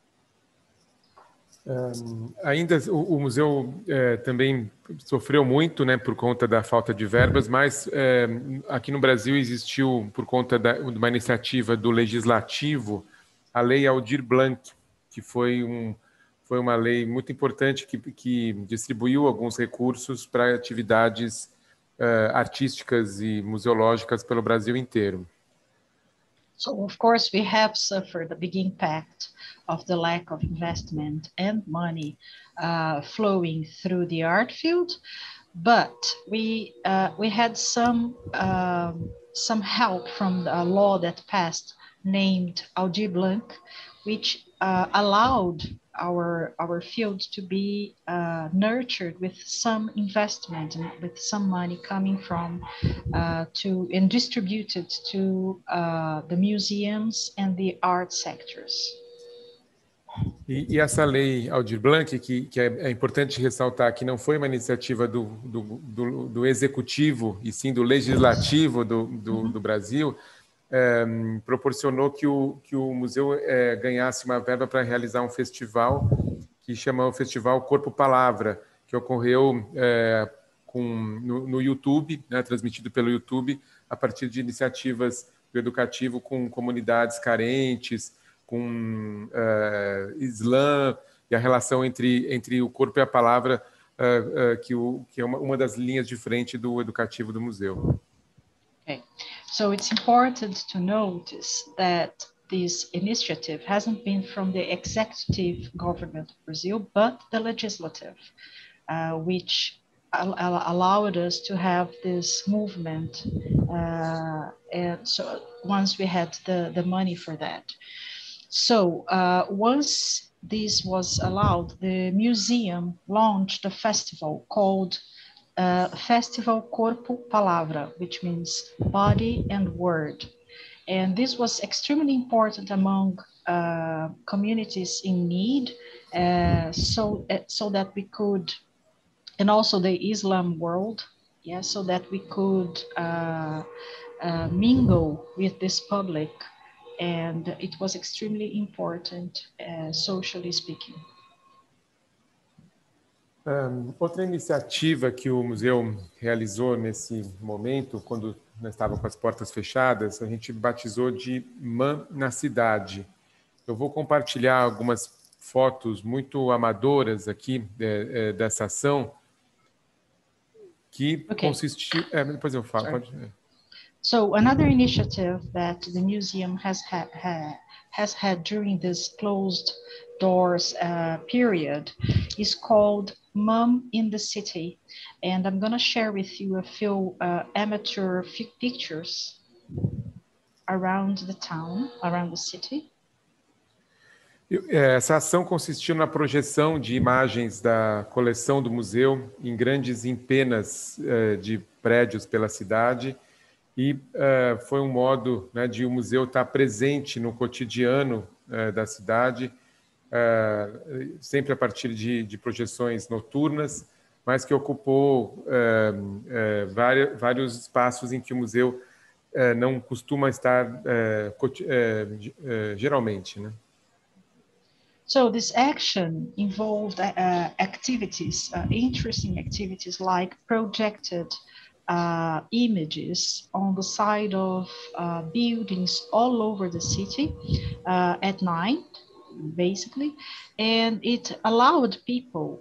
Ainda o museu também sofreu muito, né, por conta da falta de verbas, mas aqui no Brasil existiu, por conta de uma iniciativa do Legislativo, a Lei Aldir Blanc, que foi uma lei muito importante que distribuiu alguns recursos para atividades artísticas e museológicas pelo Brasil inteiro. So, of course, we have suffered a big impact of the lack of investment and money flowing through the art field, but we had some help from a law that passed named Aldir Blanc, which allowed our field to be nurtured with some investment and with some money coming from and distributed to the museums and the art sectors. E essa lei Aldir Blanc, que é importante ressaltar que não foi uma iniciativa do executivo, e sim do legislativo do Brasil, proporcionou que o museu ganhasse uma verba para realizar um festival que chama o Festival Corpo Palavra, que ocorreu no YouTube, né, transmitido pelo YouTube, a partir de iniciativas do Educativo com comunidades carentes, com Islã e a relação entre o corpo e a palavra, que é uma das linhas de frente do Educativo do museu. Okay. So it's important to notice that this initiative hasn't been from the executive government of Brazil, but the legislative, which allowed us to have this movement. And so once we had the money for that. So once this was allowed, the museum launched a festival called Festival Corpo Palavra, which means body and word. And this was extremely important among communities in need, so that we could, and also the Islam world, yeah, so that we could mingle with this public. And it was extremely important, socially speaking. Outra iniciativa que o museu realizou nesse momento, quando nós estávamos com as portas fechadas, a gente batizou de MAM na cidade. Eu vou compartilhar algumas fotos muito amadoras aqui dessa ação, que consistiu... depois eu falo. Pode... So another initiative that the museum has had during this closed doors period is called MAM in the City. And I'm going to share with you a few amateur pictures around the town, around the city. Essa ação consistiu na projeção de imagens da coleção do museu em grandes empenas de prédios pela cidade, e foi um modo, né, de o museu estar presente no cotidiano da cidade, sempre a partir de projeções noturnas, mas que ocupou vários espaços em que o museu não costuma estar geralmente, né? So this action involved activities, interesting activities like projected images on the side of buildings all over the city at night, basically, and it allowed people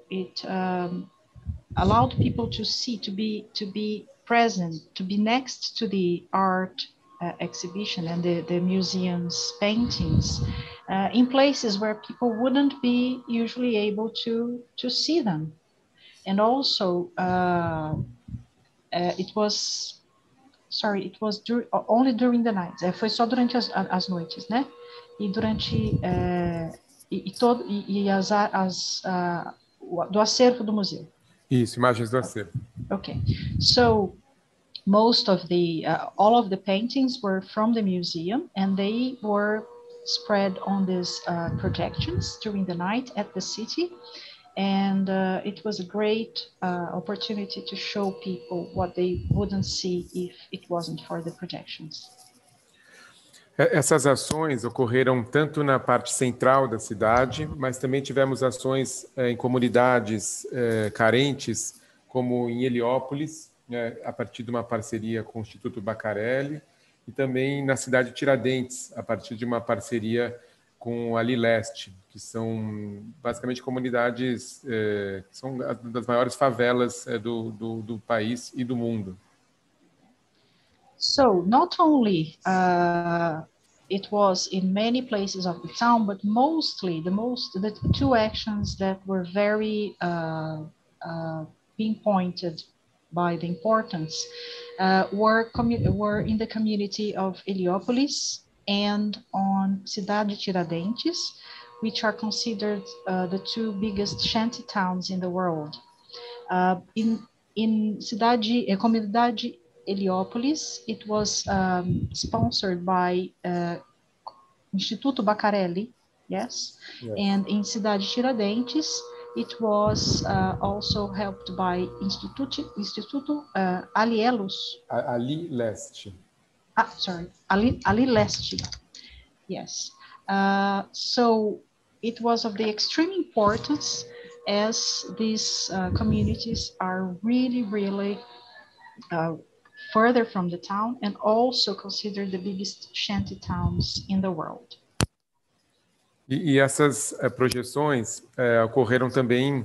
to see, to be present, to be next to the art exhibition and the museum's paintings in places where people wouldn't be usually able to see them. And also it was only during the night. Foi só durante as noites, né? E durante do acervo do museu. Isso, imagens do acervo. Okay, so most of all of the paintings were from the museum, and they were spread on these projections during the night at the city. And it was a great opportunity to show people what they wouldn't see if it wasn't for the projections. Essas ações ocorreram tanto na parte central da cidade, mas também tivemos ações em comunidades carentes, como em Heliópolis, a partir de uma parceria com o Instituto Bacarelli, e também na cidade de Tiradentes, a partir de uma parceria com a Lileste, que são basicamente comunidades que são das maiores favelas do país e do mundo. So not only it was in many places of the town, but mostly the two actions that were very pinpointed by the importance were in the community of Heliópolis and on Cidade Tiradentes, which are considered the two biggest shanty towns in the world. In Comunidade Heliópolis, it was sponsored by Instituto Bacarelli, yes. And in Cidade Tiradentes, it was also helped by Instituto Alielos. Alileste. Alileste, yes. So it was of the extreme importance, as these communities are really, really further from the town and also considered the biggest shanty towns in the world. E essas projeções ocorreram também,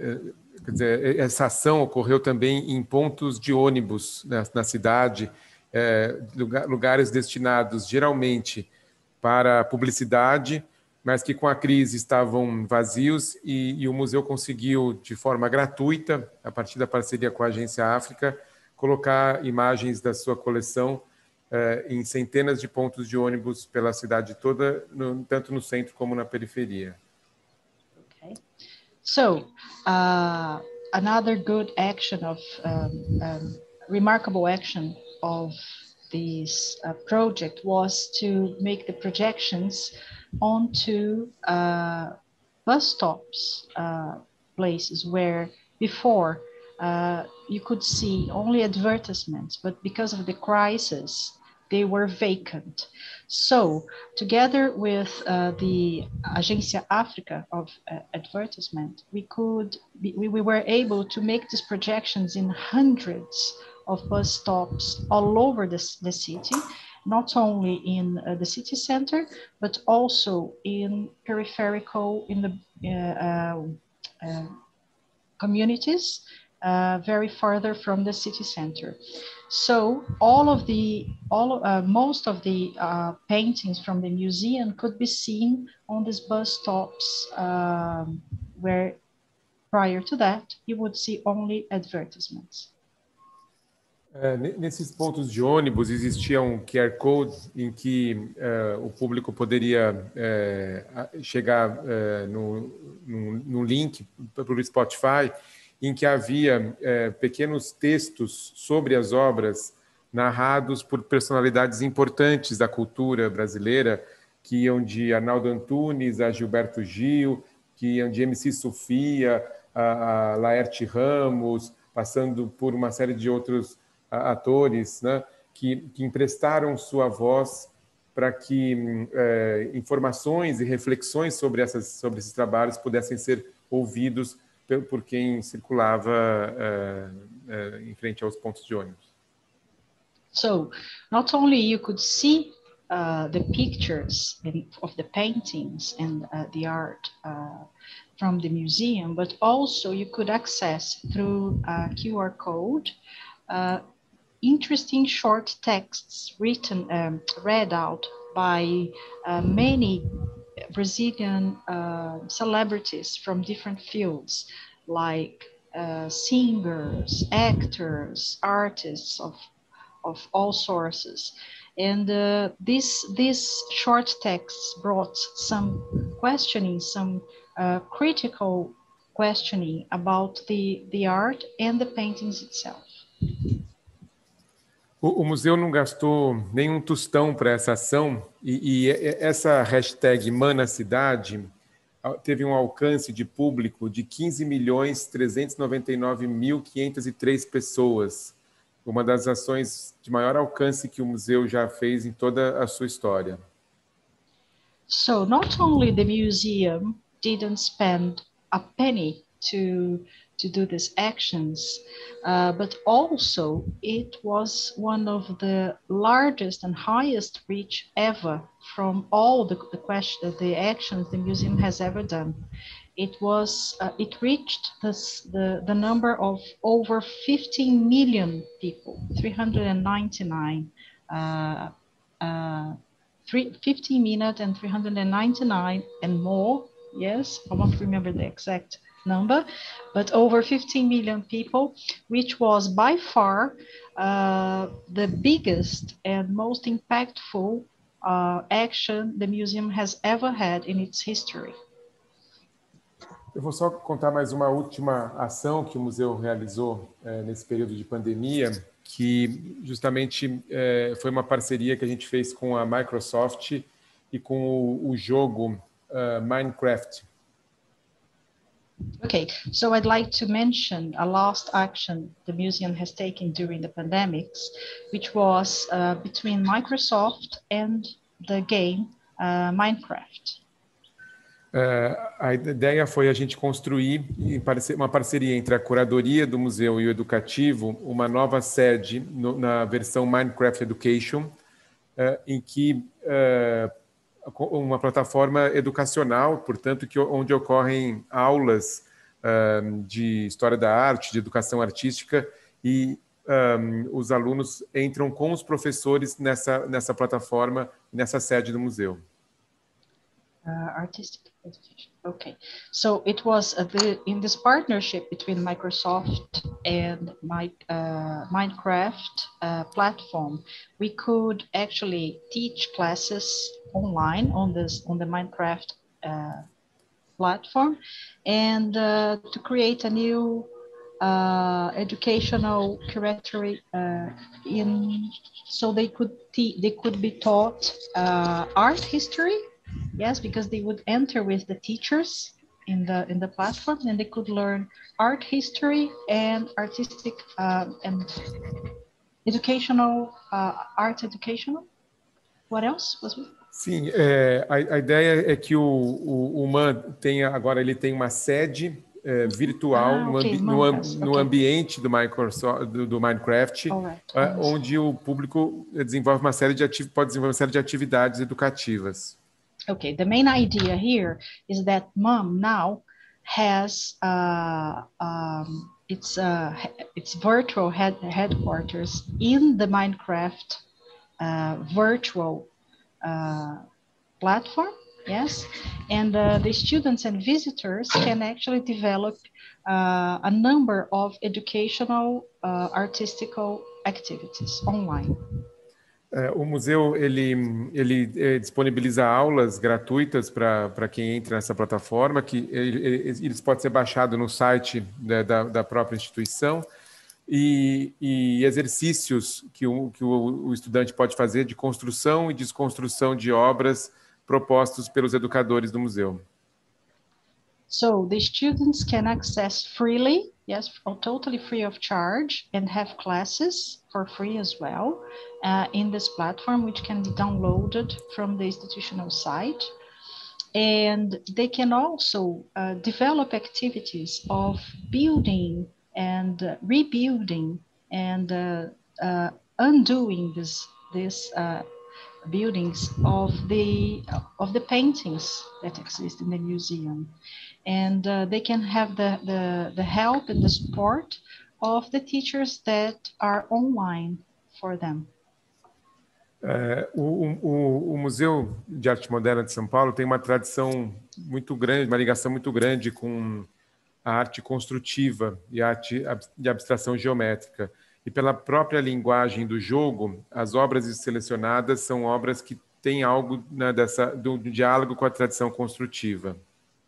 quer dizer, essa ação ocorreu também em pontos de ônibus na cidade, lugares destinados geralmente para publicidade, mas que com a crise estavam vazios e o museu conseguiu, de forma gratuita, a partir da parceria com a Agência África, colocar imagens da sua coleção em centenas de pontos de ônibus pela cidade toda, tanto no centro como na periferia. Okay. So, another good action of remarkable action of this project was to make the projections onto bus stops, places where before you could see only advertisements, but because of the crisis, they were vacant. So together with the Agência África of advertisement, we were able to make these projections in hundreds of bus stops all over the city, not only in the city center, but also in peripheral, in the communities very farther from the city center. So most of the paintings from the museum could be seen on these bus stops, where prior to that you would see only advertisements. Nesses pontos de ônibus existia um QR Code em que o público poderia chegar num link para o Spotify, em que havia pequenos textos sobre as obras narrados por personalidades importantes da cultura brasileira, que iam de Arnaldo Antunes a Gilberto Gil, que iam de MC Sofia a Laerte Ramos, passando por uma série de outros atores, né, que emprestaram sua voz para que informações e reflexões sobre esses trabalhos pudessem ser ouvidos por quem circulava em frente aos pontos de ônibus. So, not only you could see the pictures of the paintings and the art from the museum, but also you could access through a QR code interesting short texts written, read out by many Brazilian celebrities from different fields, like singers, actors, artists of all sources. And these short texts brought some questioning, some critical questioning about the art and the paintings itself. O museu não gastou nenhum tostão para essa ação e essa hashtag #ManaCidade teve um alcance de público de 15.399.503 pessoas, uma das ações de maior alcance que o museu já fez em toda a sua história. So not only the museum didn't spend a penny to do these actions, but also it was one of the largest and highest reach ever from all the actions the museum has ever done. It reached the number of over 15 million people, 399, 15 million and 399 and more. Yes, I won't remember the exact number, but over 15 million people, which was by far the biggest and most impactful action the museum has ever had in its history. Eu vou só contar mais uma última ação que o museu realizou nesse período de pandemia, que justamente foi uma parceria que a gente fez com a Microsoft e com o jogo Minecraft. Okay, so I'd like to mention a last action the museum has taken during the pandemics, which was between Microsoft and the game Minecraft. A ideia foi a gente construir uma parceria entre a curadoria do museu e o educativo, uma nova sede na versão Minecraft Education, em que uma plataforma educacional, portanto, onde ocorrem aulas de história da arte, de educação artística, e os alunos entram com os professores nessa plataforma, nessa sede do museu. Artistic education. Okay, so it was in this partnership between Microsoft and Minecraft platform, we could actually teach classes online on the Minecraft platform, and to create a new educational curriculum so they could be taught art history. Yes, because they would enter with the teachers in the platform, and they could learn art history and artistic and educational, art educational. What else was it? Sim, a ideia é que o MAN agora ele tem uma sede virtual no ambiente do Microsoft, do Minecraft, onde o público desenvolve pode desenvolver uma série de atividades educativas. Okay, the main idea here is that MUM now has its virtual headquarters in the Minecraft virtual platform, yes, and the students and visitors can actually develop a number of educational, artistical activities online. O museu ele disponibiliza aulas gratuitas para quem entra nessa plataforma, que eles podem ser baixados no site da própria instituição, e exercícios que o estudante pode fazer de construção e desconstrução de obras propostos pelos educadores do museu. So the students can access freely, yes, totally free of charge, and have classes for free as well in this platform, which can be downloaded from the institutional site. And they can also develop activities of building and rebuilding and undoing these buildings of the paintings that exist in the museum. And they can have the help and the support of the teachers that are online for them. O Museu de Arte Moderna de São Paulo tem uma tradição muito grande, uma ligação muito grande com a arte construtiva e a arte de abstração geométrica. E pela própria linguagem do jogo, as obras selecionadas são obras que têm algo, né, do diálogo com a tradição construtiva.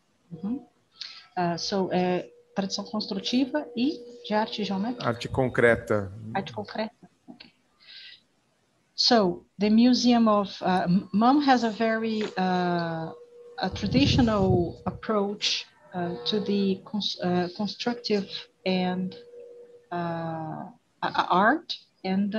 Tradição construtiva e de arte geométrica? Arte concreta. Arte concreta, okay. So, the Museum of MUM has a very a traditional approach to the constructive and art and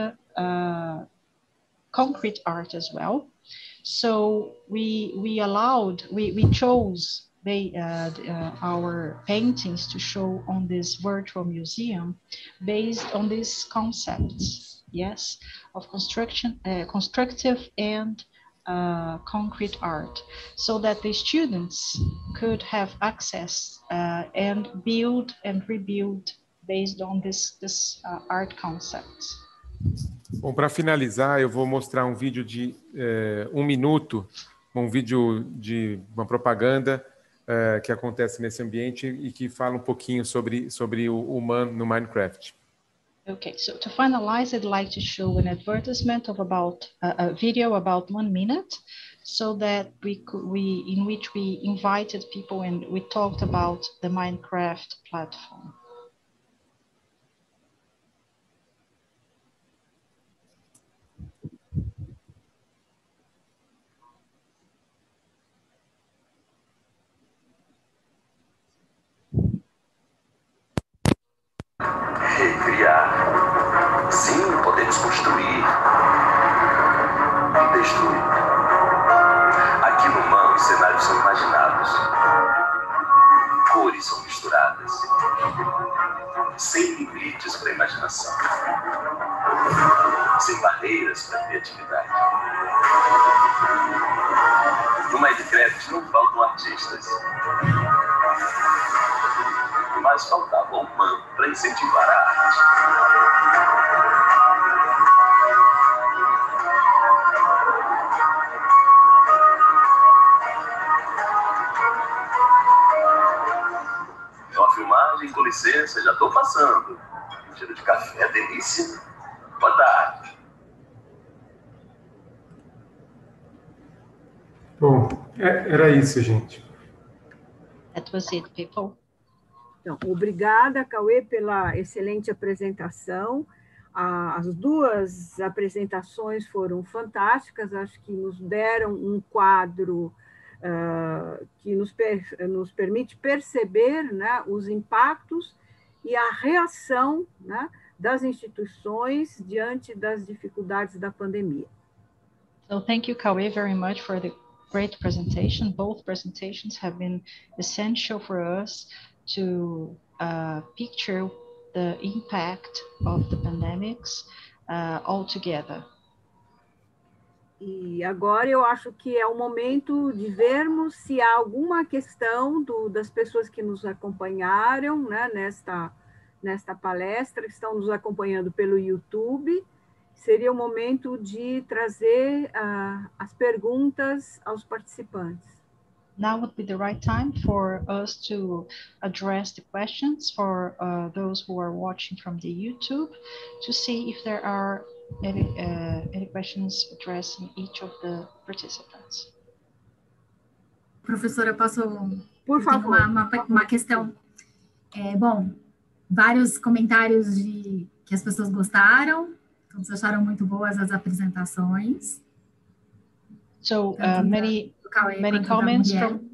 concrete art as well. So we chose our paintings to show on this virtual museum based on these concepts, yes, of constructive and concrete art, so that the students could have access and build and rebuild based on this art concepts. Bom, para finalizar, eu vou mostrar um vídeo de 1 minuto, um vídeo de uma propaganda que acontece nesse ambiente e que fala um pouquinho sobre o MAN no Minecraft. Okay, so to finalize, I'd like to show an advertisement of about a video about 1 minute, so that in which we invited people and we talked about the Minecraft platform. Recriar. Sim, podemos construir e destruir. Aqui no MAN, os cenários são imaginados. Cores são misturadas. Sem limites para a imaginação. Sem barreiras para a criatividade. No Minecraft não faltam artistas. Mas faltava um MAN para incentivar a arte. tarde, com licença, já estou passando. Cheiro de café, delícia. Boa tarde. Bom, era isso, gente. That was it, people. Então, obrigada, Cauê, pela excelente apresentação. As duas apresentações foram fantásticas, acho que nos deram um quadro que nos permite perceber, né, os impactos e a reação, né, das instituições diante das dificuldades da pandemia. So thank you, Cauê, very much for the great presentation. Both presentations have been essential for us to picture the impact of the pandemics all together. E agora eu acho que é o momento de vermos se há alguma questão das pessoas que nos acompanharam, né, nesta palestra, que estão nos acompanhando pelo YouTube. Seria o momento de trazer as perguntas aos participantes. Now would be the right time for us to address the questions for those who are watching from the YouTube, to see if there are any questions addressing each of the participants. Professora, posso... Por favor. Uma questão. Bom, vários comentários que as pessoas gostaram, todos acharam muito boas as apresentações. So many comments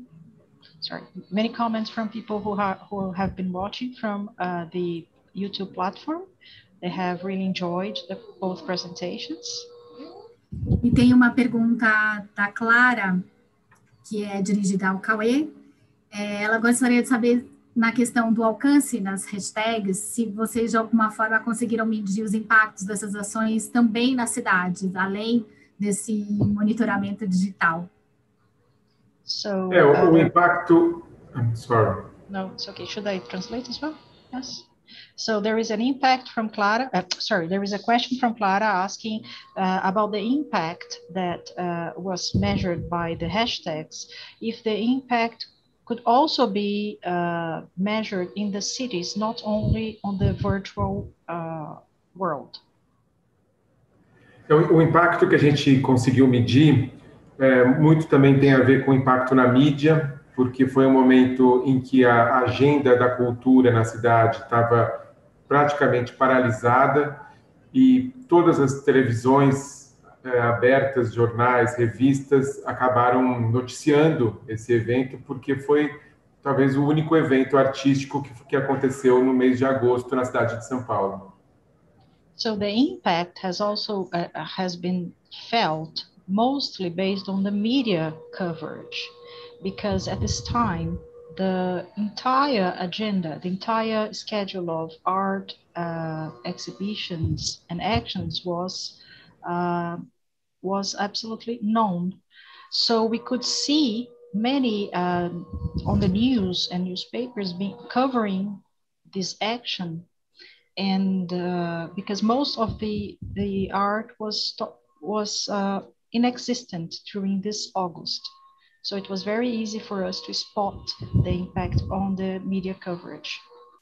from people who have been watching from the YouTube platform. They have really enjoyed both presentations. E tem uma pergunta da Clara, que é dirigida ao Cauê. Ela gostaria de saber, na questão do alcance nas hashtags, se vocês de alguma forma conseguiram medir os impactos dessas ações também nas cidades, além desse monitoramento digital. So, o impacto... Sorry. No, it's okay. Should I translate as well? Yes. So there is an impact from Clara, there is a question from Clara asking about the impact that was measured by the hashtags, if the impact could also be measured in the cities, not only on the virtual world. O impacto que a gente conseguiu medir muito também tem a ver com o impacto na mídia, porque foi um momento em que a agenda da cultura na cidade estava praticamente paralisada e todas as televisões abertas, jornais, revistas acabaram noticiando esse evento, porque foi talvez o único evento artístico que aconteceu no mês de agosto na cidade de São Paulo. So the impact has also has been felt mostly based on the media coverage, because at this time the entire agenda, the entire schedule of art exhibitions and actions was absolutely known. So we could see many on the news and newspapers covering this action, and because most of the art was inexistent during this August. So it was very easy for us to spot the impact on the media coverage.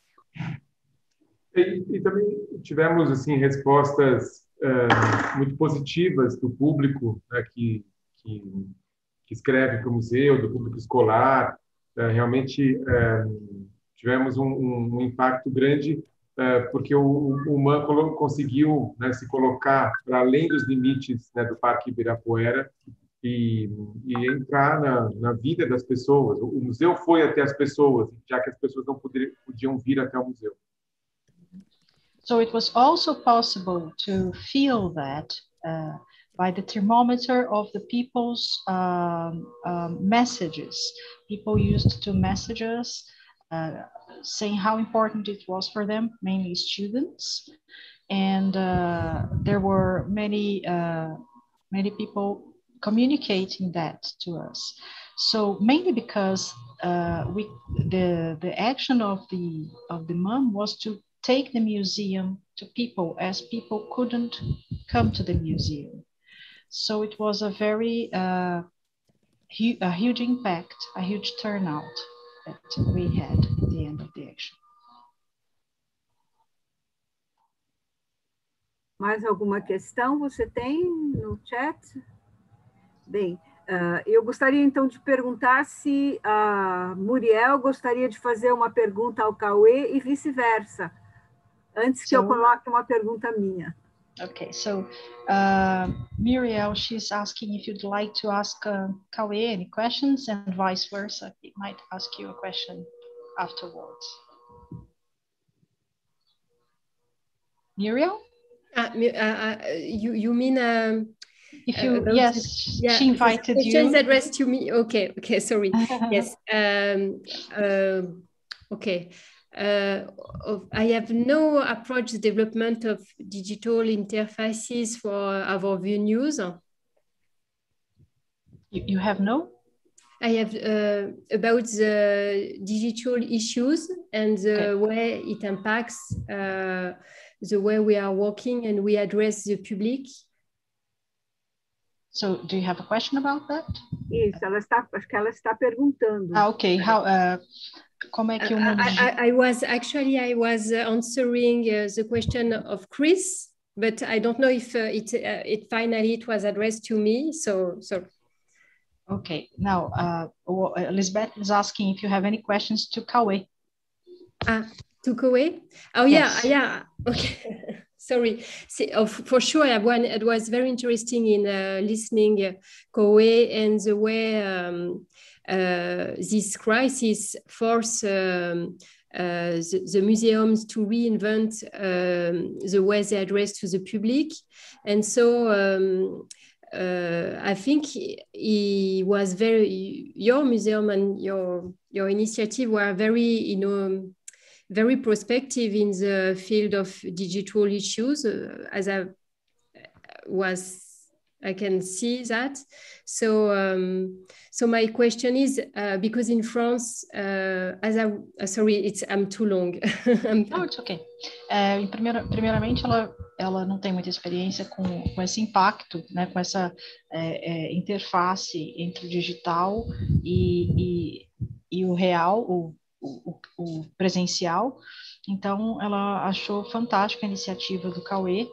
E também tivemos assim respostas muito positivas do público, né, que escreve para o museu, do público escolar. Realmente tivemos um impacto grande, porque o MAN conseguiu, né, se colocar para além dos limites, né, do Parque Ibirapuera e entrar na vida das pessoas. O museu foi até as pessoas, já que as pessoas não podiam vir até o museu. So it was also possible to feel that by the thermometer of the people's messages. People used to message us saying how important it was for them, mainly students. And there were many people communicating that to us. So mainly because the action of the MAN was to take the museum to people, as people couldn't come to the museum. So it was a very huge impact, a huge turnout that we had at the end of the action. Mais alguma questão você tem no chat? Bem, eu gostaria então de perguntar se a Muriel gostaria de fazer uma pergunta ao Cauê e vice-versa, antes que eu coloque uma pergunta minha. Okay, so Muriel, she's asking if you'd like to ask Cauê any questions, and vice versa. He might ask you a question afterwards. Muriel? You mean if you yes, she invited you. Questions addressed to me. Okay, sorry. Yes. Okay. I have no approach the development of digital interfaces for our view news. You have no? I have about the digital issues and the way it impacts the way we are working and we address the public. So, do you have a question about that? Isso, acho que ela está perguntando. Okay. How? Como é que o mundo... I was answering the question of Chris, but I don't know if it finally was addressed to me. So. Okay. Now, Lisbeth is asking if you have any questions to Cauê. To Cauê? Oh, yes. Yeah. Okay. Sorry. See, for sure, I have one. It was very interesting in listening Cauê and the way this crisis forced the museums to reinvent the way they address to the public. And so I think he was your museum and your initiative were very, very prospective in the field of digital issues, as I can see that. So my question is, because in France, sorry, I'm too long. No, it's okay. Primeiramente, ela não tem muita experiência com esse impacto, né, com essa interface entre o digital e o real, o presencial. Então, ela achou fantástica a iniciativa do Cauê,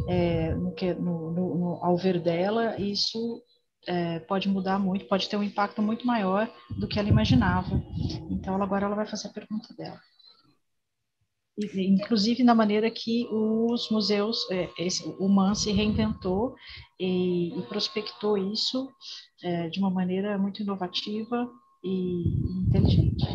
ao ver dela, isso pode mudar muito, pode ter um impacto muito maior do que ela imaginava. Então, agora ela vai fazer a pergunta dela. Inclusive na maneira que os museus, o MAN se reinventou e prospectou isso de uma maneira muito inovativa e inteligente.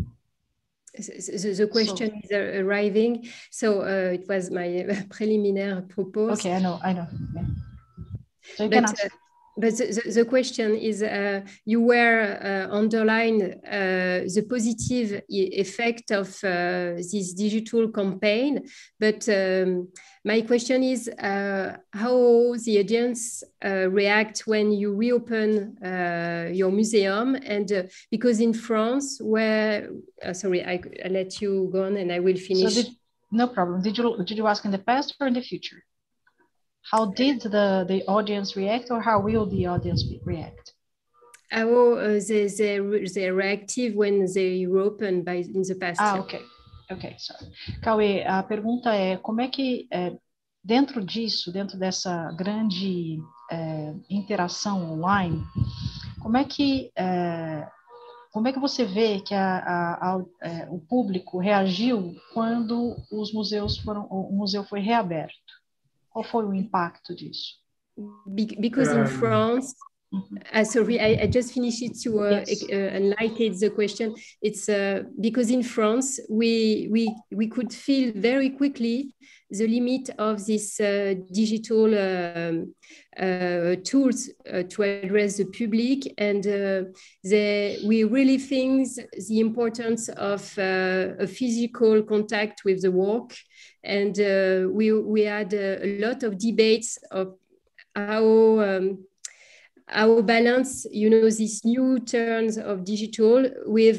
The question is arriving, so it was my preliminary proposal. Okay, I know. Yeah. So you can ask. But the question is, you were underline the positive effect of this digital campaign, but my question is how the audience react when you reopen your museum, and because in France, where sorry, I let you go on and I will finish. So no problem. Did you ask in the past or in the future? How did the audience react, or how will the audience react? How they reactive when they reopen in the past. Ok, sorry. Cauê, a pergunta é como é que dentro dessa grande interação online, como é que você vê que o público reagiu quando o museu foi reaberto? Qual foi o impacto disso? Because in France, sorry, I just finished it to enlighten the question. It's because in France, we could feel very quickly the limit of this digital tools to address the public, and we really think the importance of a physical contact with the work, and we had a lot of debates of how balance, these new turns of digital with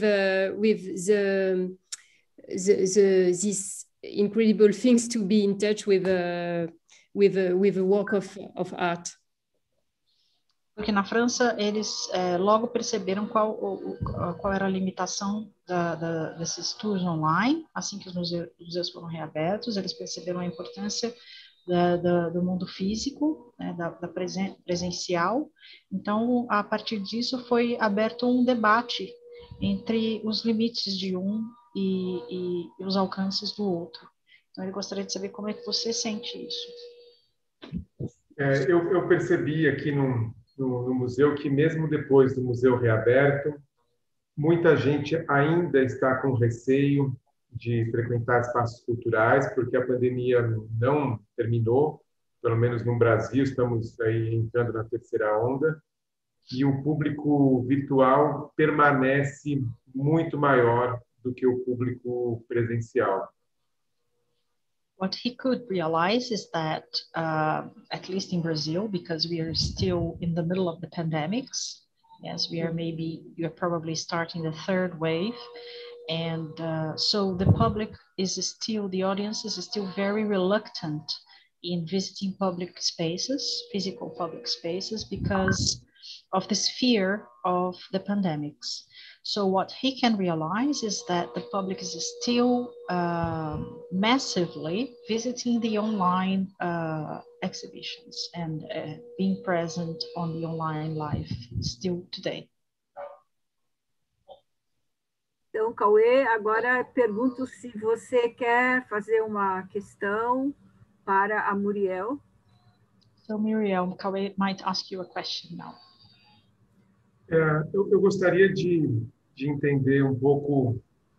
these incredible things to be in touch with a work of art. Porque na França eles logo perceberam qual era a limitação desses tours online, assim que os museus foram reabertos, eles perceberam a importância do mundo físico, né, da presencial. Então, a partir disso, foi aberto um debate entre os limites de um e os alcances do outro. Então, eu gostaria de saber como é que você sente isso. Eu percebi aqui no museu que, mesmo depois do museu reaberto, muita gente ainda está com receio de frequentar espaços culturais, porque a pandemia não terminou, pelo menos no Brasil, estamos aí entrando na terceira onda, e o público virtual permanece muito maior do que o público presencial. What he could realize is that, at least in Brazil, because we are still in the middle of the pandemics, yes, you're probably starting the third wave. And so the the audience is still very reluctant in visiting public spaces, physical public spaces, because of this fear of the pandemics. So what he can realize is that the public is still massively visiting the online exhibitions and being present on the online life still today. Então, Cauê, agora pergunto se você quer fazer uma questão para a Muriel. So Muriel, Cauê might ask you a question now. Eu gostaria de entender um pouco.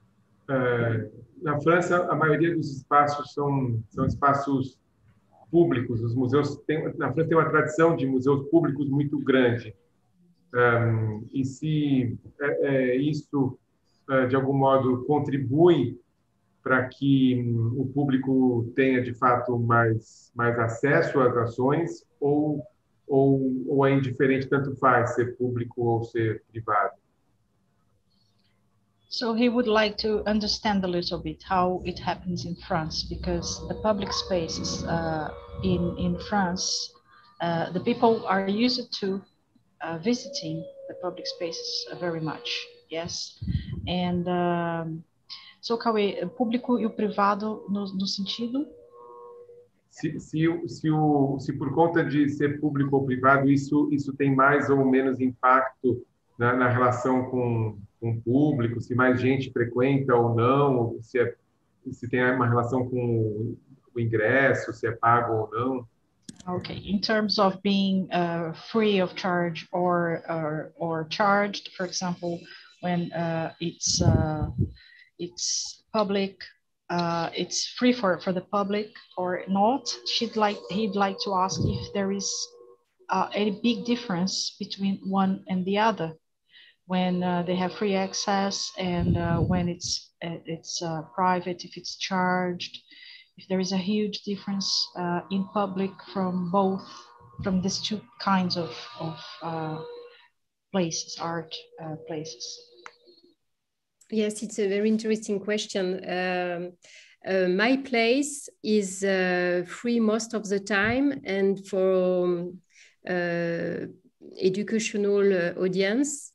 Na França, a maioria dos espaços são espaços públicos. Os museus na França tem uma tradição de museus públicos muito grande. E se isso de algum modo contribui para que o público tenha de fato mais acesso às ações, ou é indiferente, tanto faz ser público ou ser privado? So he would like to understand a little bit how it happens in France, because the public spaces in France, the people are used to visiting the public spaces very much, yes? And so, Cauê, o público e o privado no sentido? Se por conta de ser público ou privado, isso tem mais ou menos impacto na relação com o público, se mais gente frequenta ou não, se tem uma relação com o ingresso, se é pago ou não. Okay, in terms of being free of charge or charged, for example, when it's public, it's free for the public or not. He'd like to ask if there is a big difference between one and the other, when they have free access and when it's private, if it's charged, if there is a huge difference in public from these two kinds of places, art places. Yes, it's a very interesting question. My place is free most of the time, and for educational audience.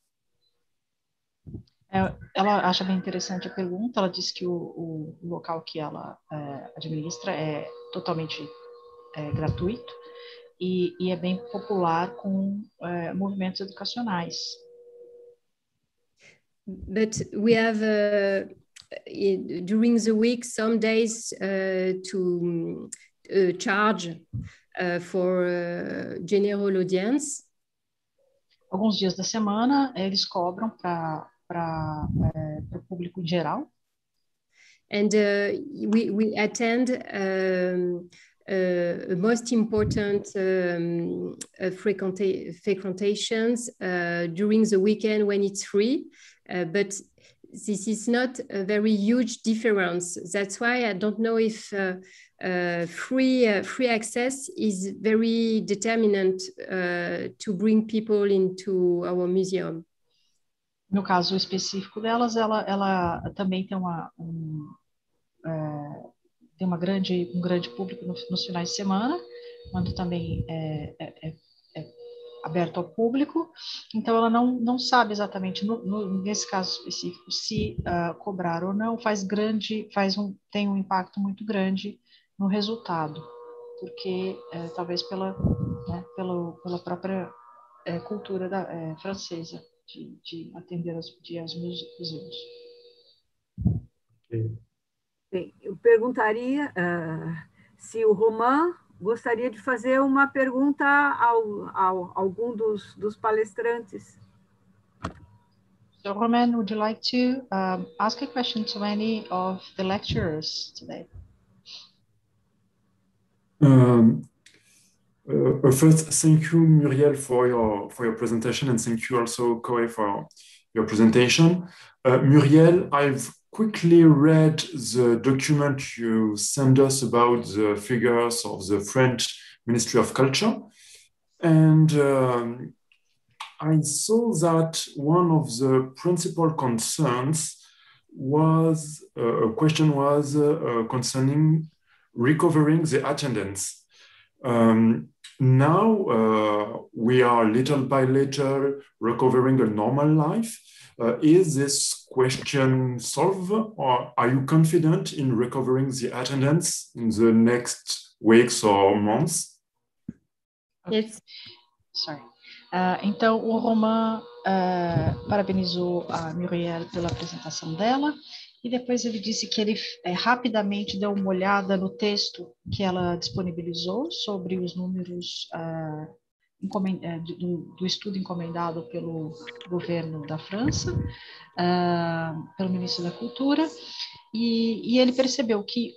Ela acha bem interessante a pergunta. Ela diz que o local que ela administra é totalmente gratuito e é bem popular com movimentos educacionais. But we have during the week some days to charge for general audience. Alguns dias da semana eles cobram para o público em geral. And we attend most important frequentations during the weekend when it's free, but this is not a very huge difference. That's why I don't know if free access is very determinant to bring people into our museum. No caso específico delas, ela também tem um grande público nos finais de semana, quando também é aberto ao público. Então, ela não sabe exatamente, nesse caso específico, se cobrar ou não tem um impacto muito grande no resultado. porque talvez pela própria cultura francesa de atender aos museus. Bem, eu perguntaria se o Romain gostaria de fazer uma pergunta a algum dos palestrantes. So, Romain, would you like to ask a question to any of the lecturers today? First, thank you, Muriel, for your presentation, and thank you also, Koe, for your presentation. Muriel, I've quickly read the document you sent us about the figures of the French Ministry of Culture, and I saw that one of the principal concerns was concerning recovering the attendance. Now we are little by little recovering a normal life. Is this question solved, or are you confident in recovering the attendance in the next weeks or months? Yes. Sorry. Então, o Romain parabenizou a Muriel pela apresentação dela, e depois ele disse que ele rapidamente deu uma olhada no texto que ela disponibilizou sobre os números do estudo encomendado pelo governo da França, pelo Ministro da Cultura, e ele percebeu que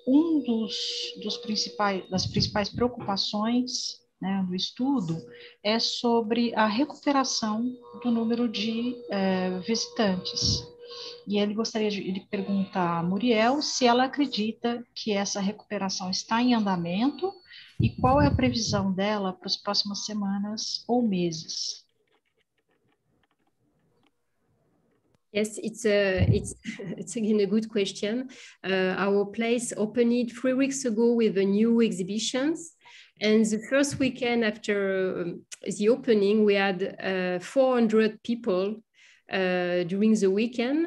das principais preocupações, né, do estudo é sobre a recuperação do número de visitantes. E ele gostaria de perguntar a Muriel se ela acredita que essa recuperação está em andamento e qual é a previsão dela para as próximas semanas ou meses. Yes, it's again a good question. Our place opened 3 weeks ago with the new exhibitions. And the first weekend after the opening, we had 400 people during the weekend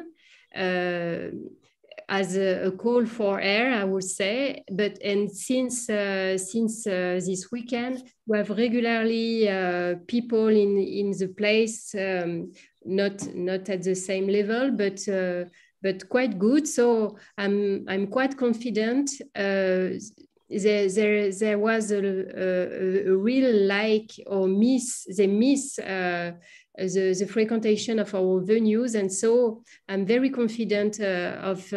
as a call for air, I would say. And since this weekend, we have regularly people in the place, not at the same level, but quite good. So I'm quite confident. There was a real they miss the frequentation of our venues, and so I'm very confident of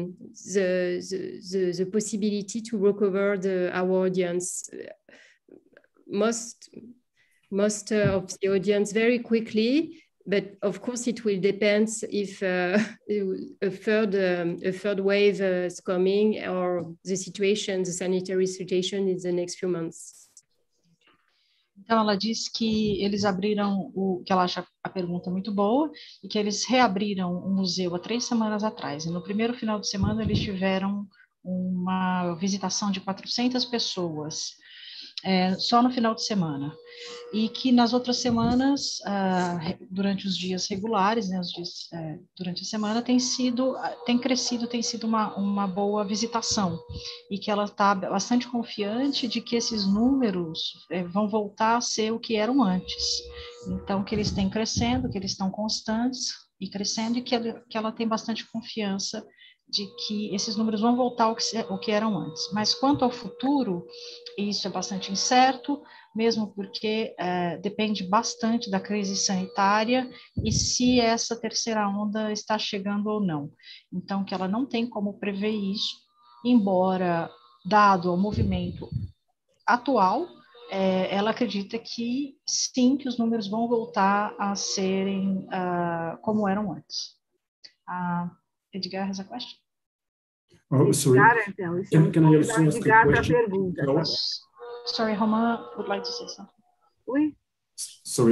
the possibility to recover our audience. Most of the audience very quickly. But of course, it will depend if a third wave is coming, or the sanitary situation in the next few months. Então, ela disse que eles abriram, que ela acha a pergunta muito boa, e que eles reabriram o museu há 3 semanas atrás. E no primeiro final de semana, eles tiveram uma visitação de 400 pessoas, só no final de semana. E que nas outras semanas, durante os dias regulares, né, durante a semana, tem crescido, tem sido uma boa visitação, e que ela está bastante confiante de que esses números vão voltar a ser o que eram antes. Então, que eles têm crescendo, que eles estão constantes e crescendo, e que ela tem bastante confiança de que esses números vão voltar ao que eram antes. Mas quanto ao futuro, isso é bastante incerto, mesmo porque depende bastante da crise sanitária e se essa terceira onda está chegando ou não. Então, que ela não tem como prever isso, embora, dado o movimento atual, ela acredita que sim, que os números vão voltar a serem como eram antes. Edgar has a question? Oh, sorry. Edgar, então, can I also ask a question? Pergunta, Sorry, Romain would like to say something. Oui. Sorry,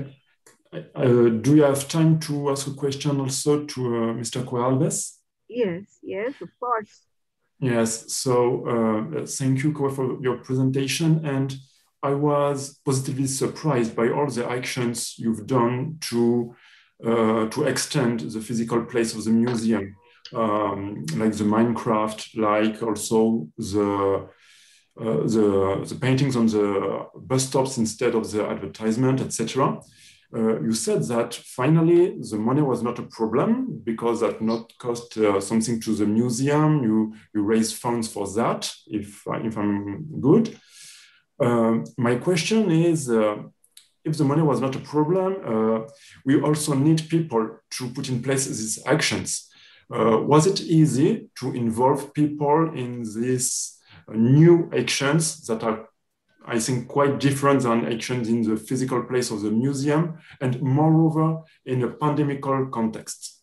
do you have time to ask a question also to Mr. Coalves? Yes, of course. Yes, so thank you, Koe, for your presentation. And I was positively surprised by all the actions you've done to extend the physical place of the museum, like the Minecraft, like also the the paintings on the bus stops instead of the advertisement, etc. You said that finally the money was not a problem because that not cost something to the museum. You raise funds for that, if I'm good. My question is, if the money was not a problem, we also need people to put in place these actions. Was it easy to involve people in these new actions that are, I think, quite different than actions in the physical place of the museum, and moreover, in a pandemical context?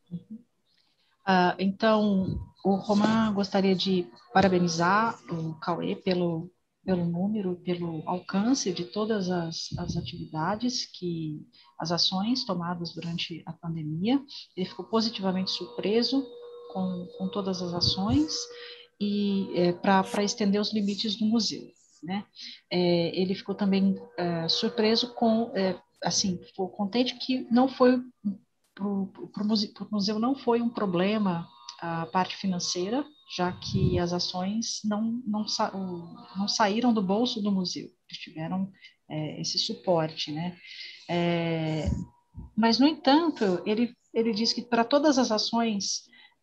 Então, o Romain gostaria de parabenizar o Cauê pelo número, pelo alcance de todas as atividades, as ações tomadas durante a pandemia. Ele ficou positivamente surpreso com todas as ações e para estender os limites do museu, né? Ele ficou também surpreso ficou contente que não foi para o museu não foi um problema a parte financeira, já que as ações não saíram do bolso do museu, eles tiveram esse suporte, né? Mas, no entanto, ele diz que para todas as ações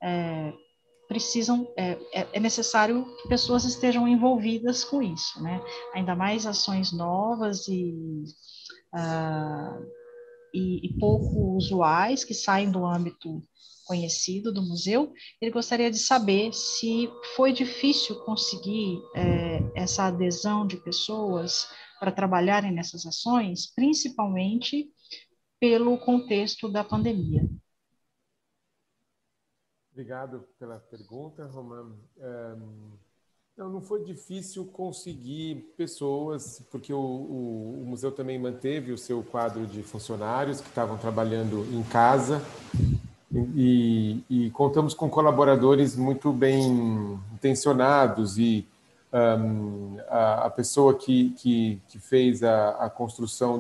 é necessário que pessoas estejam envolvidas com isso, né? Ainda mais ações novas e pouco usuais, que saem do âmbito conhecido do museu. Ele gostaria de saber se foi difícil conseguir essa adesão de pessoas para trabalharem nessas ações, principalmente pelo contexto da pandemia. Obrigado pela pergunta, Romain. Não foi difícil conseguir pessoas, porque o museu também manteve o seu quadro de funcionários que estavam trabalhando em casa e contamos com colaboradores muito bem intencionados e a pessoa que fez a construção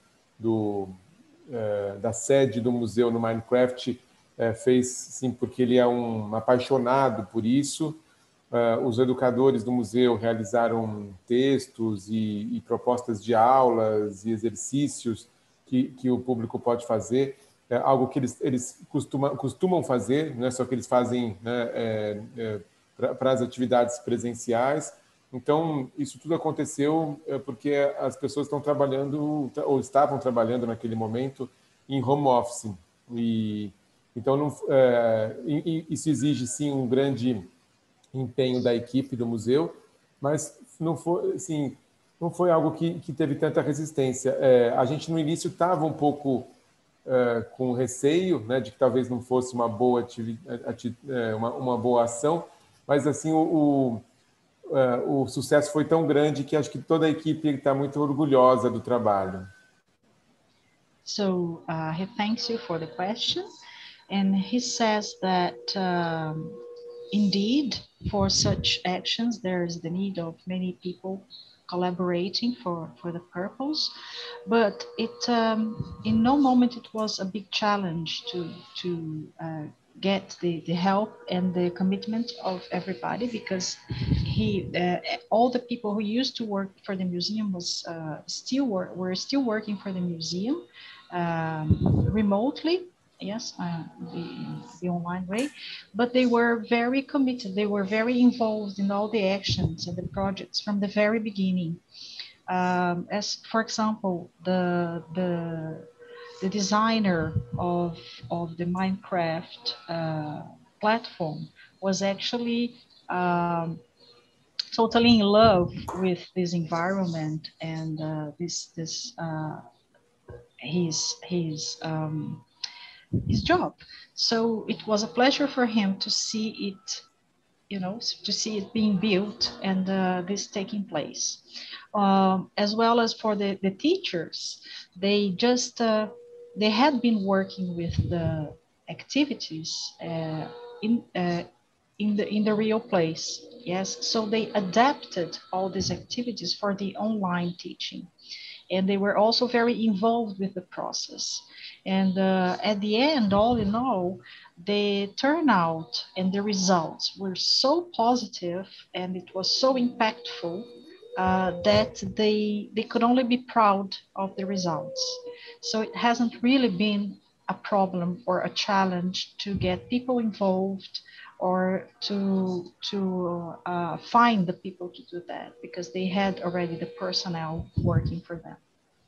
da sede do museu no Minecraft fez sim porque ele é um apaixonado por isso. Os educadores do museu realizaram textos e propostas de aulas e exercícios que o público pode fazer, algo que eles costumam fazer, não é só que eles fazem, né, para as atividades presenciais. Então, isso tudo aconteceu porque as pessoas estão trabalhando, ou estavam trabalhando naquele momento, em home office. Então, isso exige, sim, um grande empenho da equipe do museu, mas não foi algo que teve tanta resistência. A gente, no início, estava um pouco com receio, né, de que talvez não fosse uma boa uma boa ação, mas assim o sucesso foi tão grande que acho que toda a equipe está muito orgulhosa do trabalho. So he thanks you for the question, and he says that indeed, for such actions, there is the need of many people collaborating for the purpose, but in no moment it was a big challenge to get the help and the commitment of everybody, because all the people who used to work for the museum were still working for the museum remotely. Yes, the online way, but they were very committed. They were very involved in all the actions and the projects from the very beginning. As for example, the designer of the Minecraft platform was actually totally in love with this environment and his job. So it was a pleasure for him to see it, being built and this taking place. As well as for the teachers, they had been working with the activities in the real place. Yes, so they adapted all these activities for the online teaching, and they were also very involved with the process. And at the end, all in all, the turnout and the results were so positive and it was so impactful that they could only be proud of the results. So it hasn't really been a problem or a challenge to get people involved or to find the people to do that, because they had already the personnel working for them.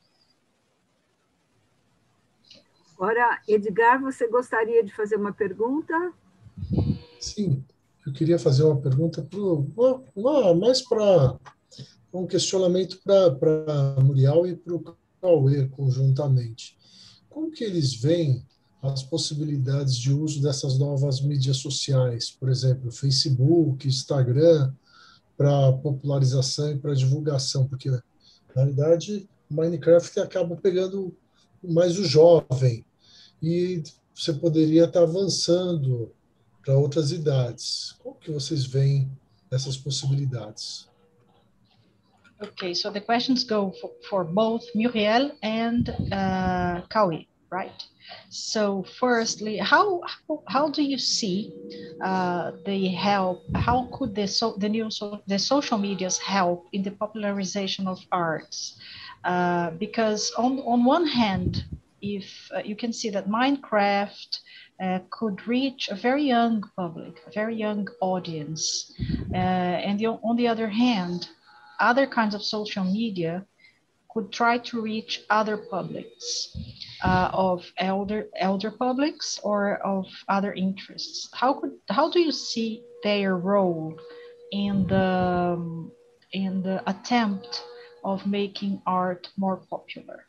Ora, Edgar, você gostaria de fazer uma pergunta? Sim, eu queria fazer uma pergunta mais para um questionamento para Muriel e para o Cauê conjuntamente. Como que eles veem as possibilidades de uso dessas novas mídias sociais, por exemplo, Facebook, Instagram, para popularização e para divulgação? Porque, na realidade, Minecraft acaba pegando mais o jovem e você poderia estar avançando para outras idades. Como que vocês veem essas possibilidades? Okay, so the questions go for both Muriel and Cauê, right? So firstly, how do you see the help? How could the social medias help in the popularization of arts? Because on one hand, if you can see that Minecraft could reach a very young public, a very young audience, and on the other hand, other kinds of social media could try to reach other publics, of elder publics or of other interests. How do you see their role in the attempt of making art more popular?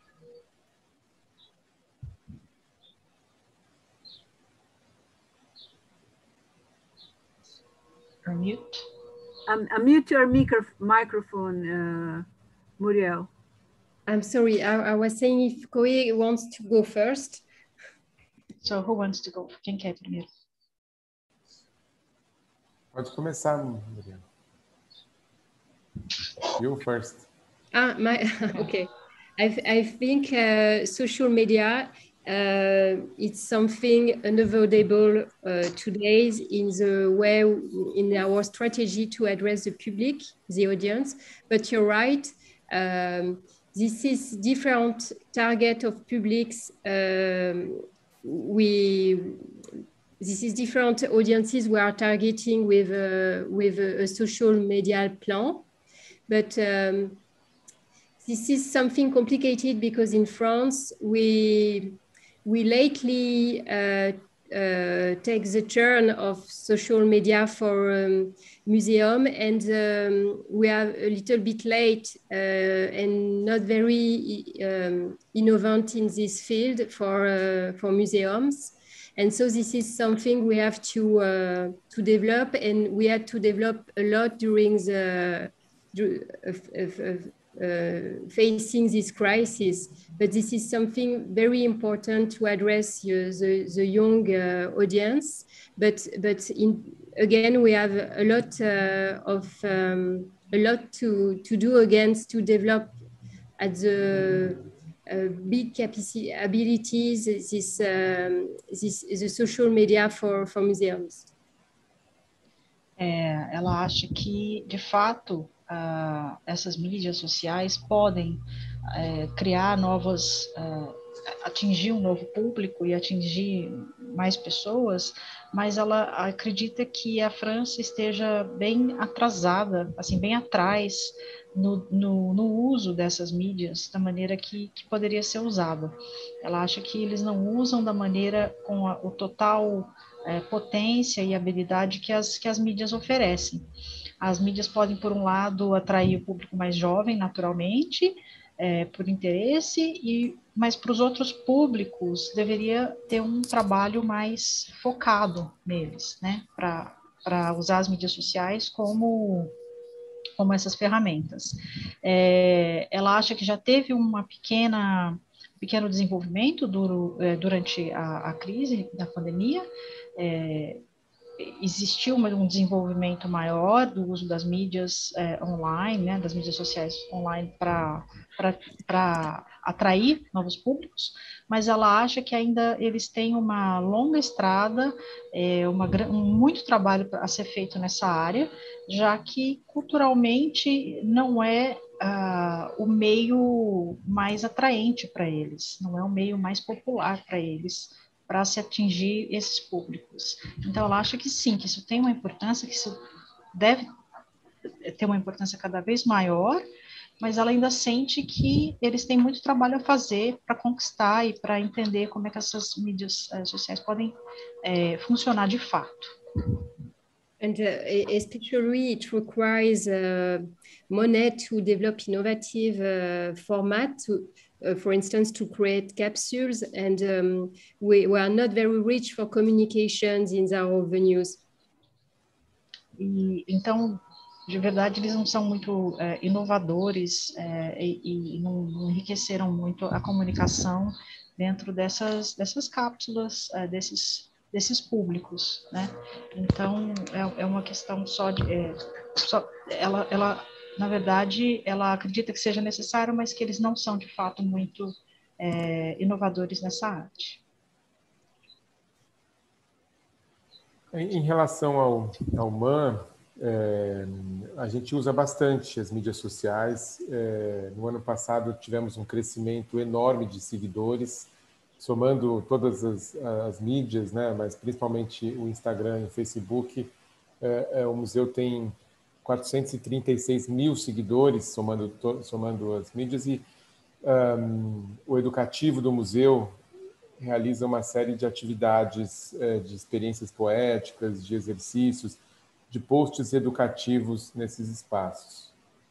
You're mute. Unmute your microphone, Muriel. I'm sorry, I was saying if Cauê wants to go first. So who wants to go? Quem quer primeiro? Pode começar, Muriel. You first. Okay. I think social media, it's something unavoidable today in our strategy to address the public, the audience. But you're right, this is different target of publics. This is different audiences we are targeting with a social media plan. But this is something complicated because in France, we lately take the turn of social media for museum, and we are a little bit late and not very innovative in this field for museums. And so this is something we have to develop, and we had to develop a lot during the facing this crisis. But this is something very important to address the young audience. But again, we have a lot to do against to develop at the big capacity abilities the social media for museums. Ela acha que, de fato, essas mídias sociais podem criar novas, atingir um novo público e atingir mais pessoas, mas ela acredita que a França esteja bem atrasada, assim, bem atrás no uso dessas mídias da maneira que poderia ser usada. Ela acha que eles não usam da maneira com o total potência e habilidade que as mídias oferecem. As mídias podem, por um lado, atrair o público mais jovem, naturalmente, por interesse, mas para os outros públicos deveria ter um trabalho mais focado neles, né? Para usar as mídias sociais como essas ferramentas. Ela acha que já teve um pequeno desenvolvimento durante a crise da pandemia, existiu um desenvolvimento maior do uso das mídias online, né, das mídias sociais online para atrair novos públicos, mas ela acha que ainda eles têm uma longa estrada, muito trabalho a ser feito nessa área, já que culturalmente não é o meio mais atraente para eles, não é o meio mais popular para eles, para se atingir esses públicos. Então, ela acha que sim, que isso tem uma importância, que isso deve ter uma importância cada vez maior, mas ela ainda sente que eles têm muito trabalho a fazer para conquistar e para entender como é que essas mídias sociais podem funcionar de fato. And especially it requires money to develop innovative format, for instance, to create capsules, and we are not very rich for communications in our venues. E, então, de verdade, eles não são muito inovadores e não enriqueceram muito a comunicação dentro dessas cápsulas, desses públicos, né? Então, é uma questão ela, na verdade, ela acredita que seja necessário, mas que eles não são, de fato, muito inovadores nessa arte. Em relação ao MAM, a gente usa bastante as mídias sociais. No ano passado, tivemos um crescimento enorme de seguidores, somando todas as mídias, né, mas principalmente o Instagram e o Facebook. O museu tem 436 mil seguidores, somando as mídias, e o educativo do museu realiza uma série de atividades, de experiências poéticas, de exercícios, de posts educativos nesses espaços.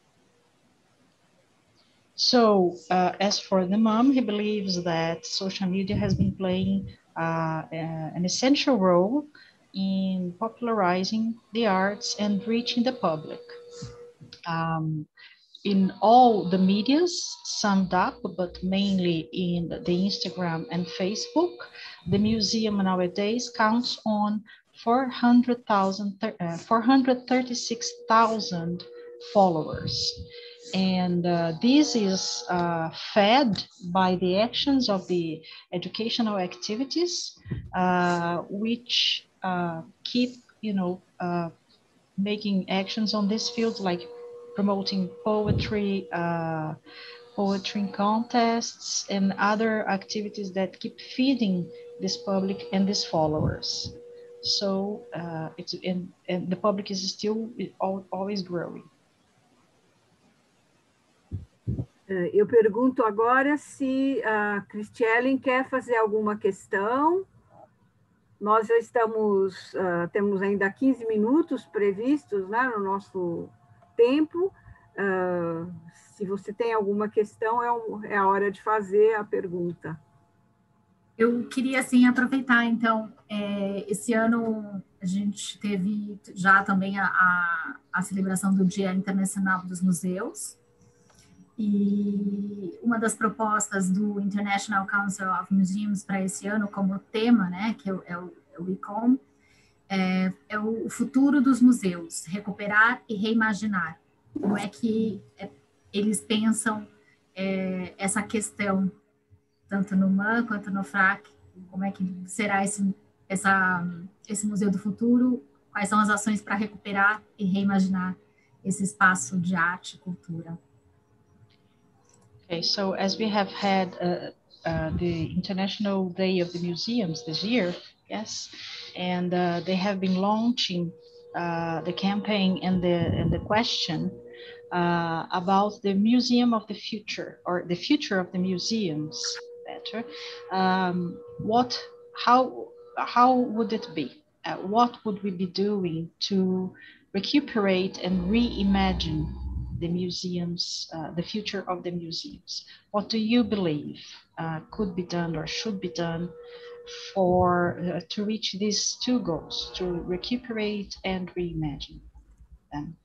So, as for the MAM, he believes that social media has been playing an essential role in popularizing the arts and reaching the public. In all the medias summed up, but mainly in the Instagram and Facebook, the museum nowadays counts on 436,000 followers. And this is fed by the actions of the educational activities, which keep, making actions on this field, like promoting poetry contests, and other activities that keep feeding this public and these followers. So and the public is still always growing. Eu pergunto agora se a Cristielen quer fazer alguma questão. Nós já temos ainda 15 minutos previstos, né, no nosso tempo. Se você tem alguma questão, é a hora de fazer a pergunta. Eu queria, assim, aproveitar, então, esse ano a gente teve já também a celebração do Dia Internacional dos Museus, e uma das propostas do International Council of Museums para esse ano como tema, né, que é o ICOM, é o futuro dos museus, recuperar e reimaginar. Como é que eles pensam essa questão, tanto no MAM quanto no FRAC, como é que será esse museu do futuro, quais são as ações para recuperar e reimaginar esse espaço de arte e cultura. Okay, so as we have had the International Day of the Museums this year, yes, and they have been launching the campaign and the question about the Museum of the Future, or the future of the museums, better. How would it be? What would we be doing to recuperate and reimagine the museums, the future of the museums? What do you believe could be done or should be done to reach these two goals, to recuperate and reimagine them,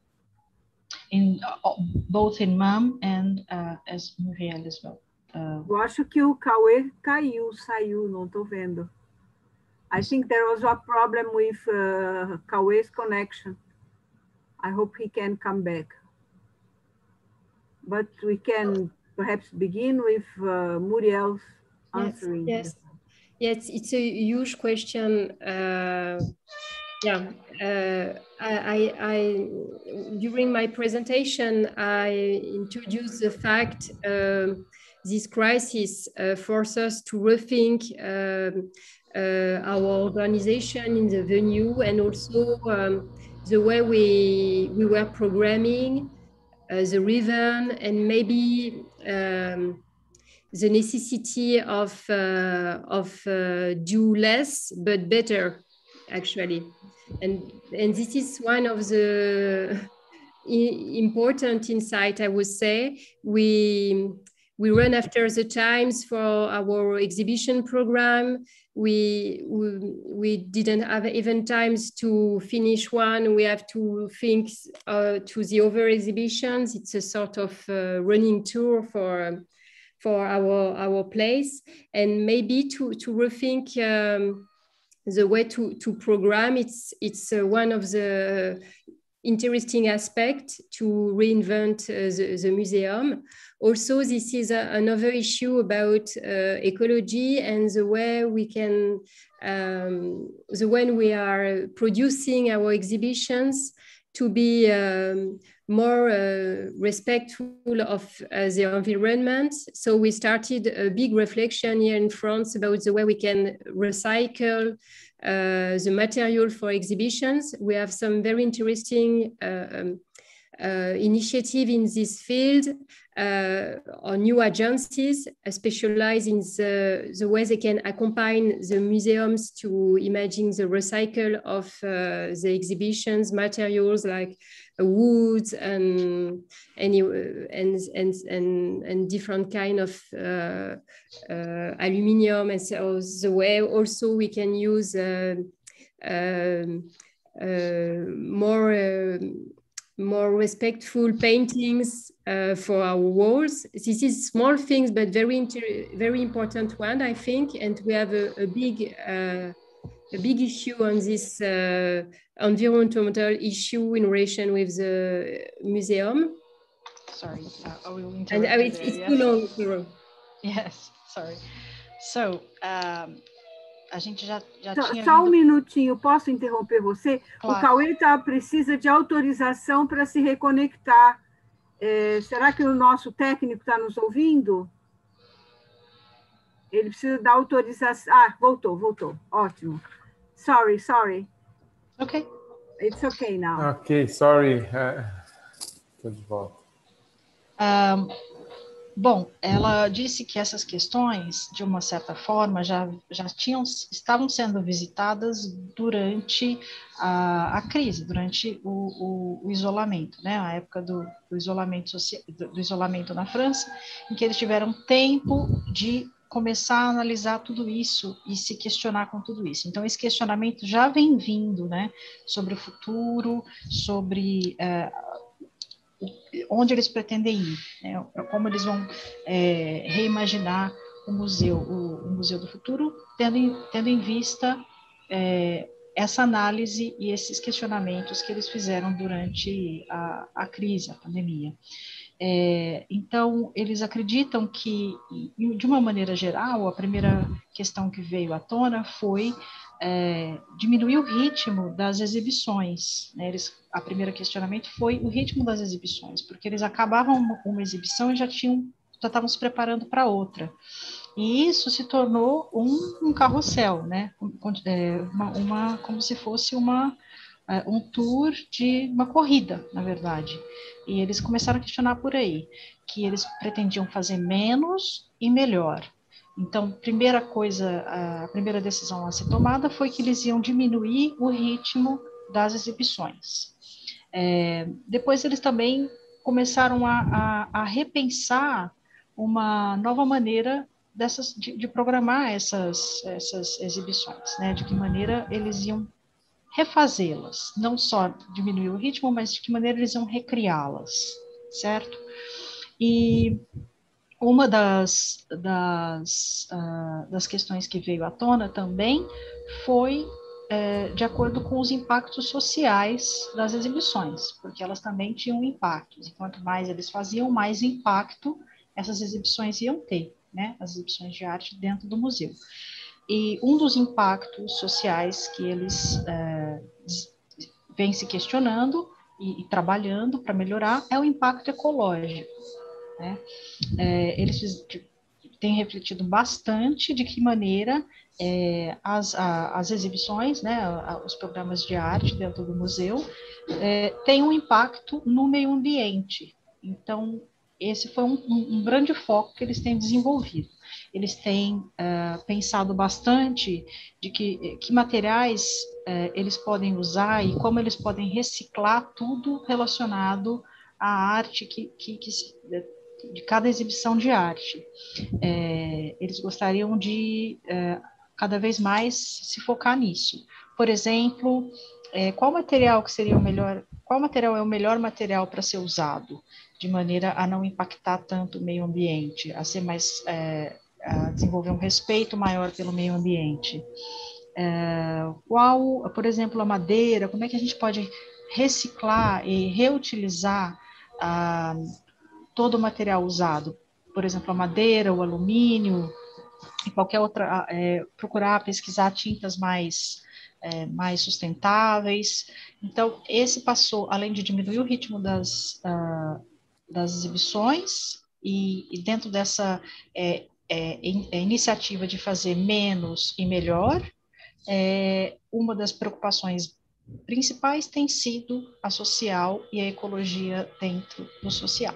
both in MAM and as Muriel as well? Eu acho que o Cauê saiu, não estou vendo. I think there was a problem with Cauê's connection. I hope he can come back. But we can perhaps begin with Muriel's answering. Yes, it's a huge question. I during my presentation, I introduced the fact this crisis forced us to rethink our organization in the venue, and also the way we were programming the rhythm, and maybe the necessity of do less but better, actually. And this is one of the important insight, I would say. We run after the times for our exhibition program. We didn't have even times to finish one. We have to think to the other exhibitions. It's a sort of running tour for our place, and maybe to rethink the way to program. It's one of the interesting aspects to reinvent the museum. Also, this is another issue about ecology and the way we can, the way we are producing our exhibitions to be more respectful of the environment. So we started a big reflection here in France about the way we can recycle the material for exhibitions. We have some very interesting initiative in this field, or new agencies specialized in the way they can accompany the museums to imagine the recycle of the exhibitions materials, like woods and different kind of aluminium, and so the way also we can use more respectful paintings for our walls. This is small things, but very important one, I think. And we have a big issue on this environmental issue in relation with the museum. Sorry, I will interrupt. And it's too long. Yes, sorry. So, a gente já tinha só um minutinho, posso interromper você? Claro. O Cauê precisa de autorização para se reconectar. Será que o nosso técnico está nos ouvindo? Ele precisa da autorização. Ah, voltou. Ótimo. Sorry. Ok. It's okay now. Ok, sorry. Estou de volta. Bom, ela disse que essas questões, de uma certa forma, já estavam sendo visitadas durante a crise, durante o isolamento, né? A época do isolamento na França, em que eles tiveram tempo de começar a analisar tudo isso e se questionar com tudo isso. Então, esse questionamento já vem vindo, né? Sobre o futuro, sobre onde eles pretendem ir, né? Como eles vão reimaginar o museu do futuro, tendo em vista essa análise e esses questionamentos que eles fizeram durante a crise, a pandemia. Então, eles acreditam que, de uma maneira geral, a primeira questão que veio à tona foi diminuir o ritmo das exibições, né? A primeira questionamento foi o ritmo das exibições, porque eles acabavam uma exibição e já estavam se preparando para outra. E isso se tornou um carrossel, né? Como se fosse um tour de uma corrida, na verdade. E eles começaram a questionar por aí, que eles pretendiam fazer menos e melhor. Então, a primeira decisão a ser tomada foi que eles iam diminuir o ritmo das exibições. Depois eles também começaram a repensar uma nova maneira de programar essas exibições, né? De que maneira eles iam refazê-las, não só diminuir o ritmo, mas de que maneira eles iam recriá-las, certo? E uma das questões que veio à tona também foi de acordo com os impactos sociais das exibições, porque elas também tinham impactos, e quanto mais eles faziam, mais impacto essas exibições iam ter, né, as exibições de arte dentro do museu. E um dos impactos sociais que eles vêm se questionando e trabalhando para melhorar é o impacto ecológico, né? Eles têm refletido bastante de que maneira as exibições, né, os programas de arte dentro do museu, têm um impacto no meio ambiente. Então, esse foi um grande foco que eles têm desenvolvido. Eles têm pensado bastante de que materiais eles podem usar e como eles podem reciclar tudo relacionado à arte de cada exibição de arte. Eles gostariam de cada vez mais se focar nisso. Por exemplo, qual material é o melhor material para ser usado, de maneira a não impactar tanto o meio ambiente, a ser mais a desenvolver um respeito maior pelo meio ambiente. Por exemplo, a madeira, como é que a gente pode reciclar e reutilizar todo o material usado? Por exemplo, a madeira, o alumínio, e qualquer outra, procurar pesquisar tintas mais sustentáveis. Então, esse passou, além de diminuir o ritmo das exibições, e dentro dessa iniciativa de fazer menos e melhor, uma das preocupações principais tem sido a social e a ecologia dentro do social.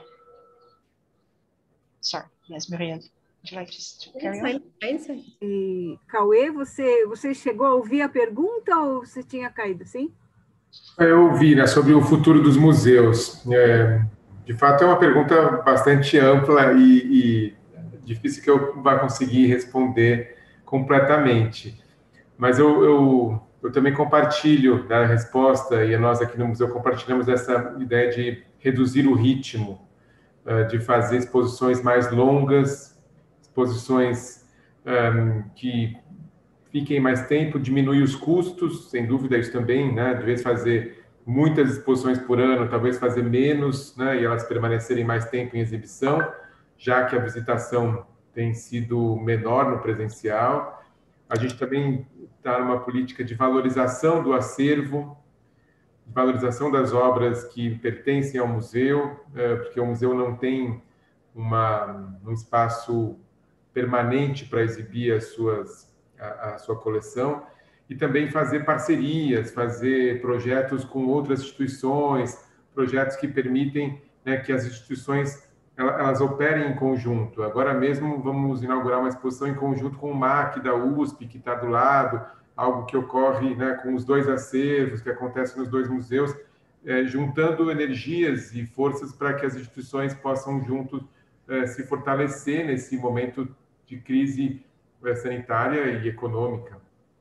Sorry, yes, Muriel. Would you like to carry on? E, Cauê, você chegou a ouvir a pergunta ou você tinha caído, sim? Eu ouvi, né, sobre o futuro dos museus. De fato, é uma pergunta bastante ampla e difícil que eu vá conseguir responder completamente. Mas eu também compartilho da resposta, e nós aqui no museu compartilhamos essa ideia de reduzir o ritmo, de fazer exposições mais longas, exposições que fiquem mais tempo, diminuir os custos, sem dúvida isso também, né? De vez fazer muitas exposições por ano, talvez fazer menos, né? E elas permanecerem mais tempo em exibição, já que a visitação tem sido menor no presencial. A gente também está numa política de valorização do acervo, de valorização das obras que pertencem ao museu, porque o museu não tem um espaço permanente para exibir a sua coleção, e também fazer parcerias, fazer projetos com outras instituições, projetos que permitem, né, que as instituições elas operem em conjunto. Agora mesmo vamos inaugurar uma exposição em conjunto com o MAC da USP, que está do lado, algo que ocorre, né, com os dois acervos, que acontece nos dois museus, juntando energias e forças para que as instituições possam juntos se fortalecer nesse momento de crise sanitária e econômica.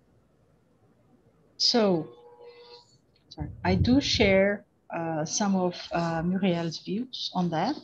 So, I do share some of Muriel's views on that.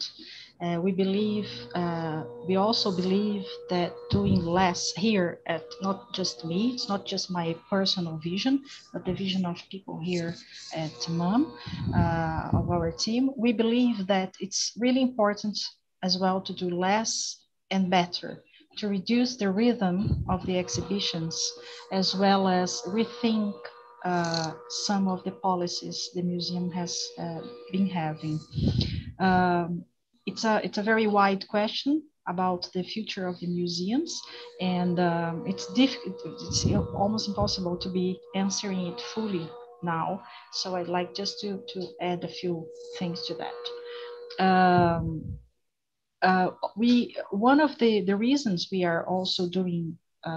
We also believe that doing less here at not just me, it's not just my personal vision, but the vision of people here at MUM, of our team. We believe that it's really important as well to do less and better, to reduce the rhythm of the exhibitions, as well as rethink some of the policies the museum has been having. It's a very wide question about the future of the museums, and it's almost impossible to be answering it fully now. So I'd like just to add a few things to that. One of the reasons we are also doing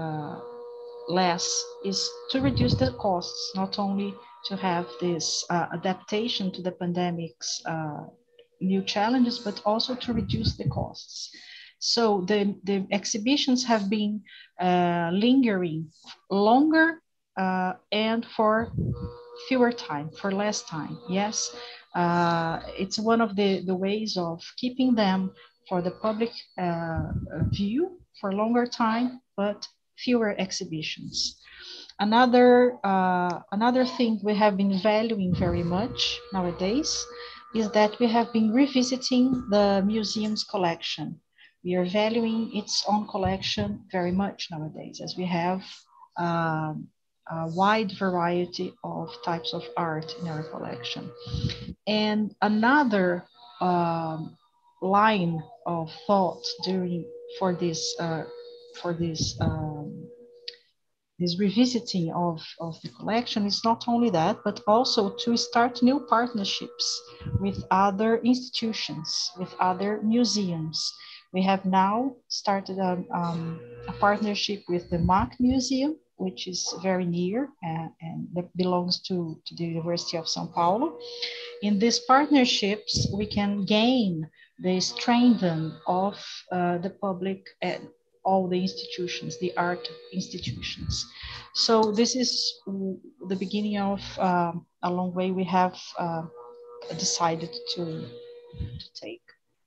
less is to reduce the costs, not only to have this adaptation to the pandemic's new challenges, but also to reduce the costs. So the exhibitions have been lingering longer and for fewer time, for less time. Yes, it's one of the ways of keeping them for the public view for a longer time, but fewer exhibitions. Another thing we have been valuing very much nowadays is that we have been revisiting the museum's collection. We are valuing its own collection very much nowadays, as we have a wide variety of types of art in our collection. And another line of thought for this revisiting of the collection is not only that, but also to start new partnerships with other institutions, with other museums. We have now started a partnership with the MAC Museum, which is very near and that belongs to the University of São Paulo. In these partnerships, we can gain the strength of the public and all the institutions, the art institutions. So this is the beginning of a long way we have decided to take.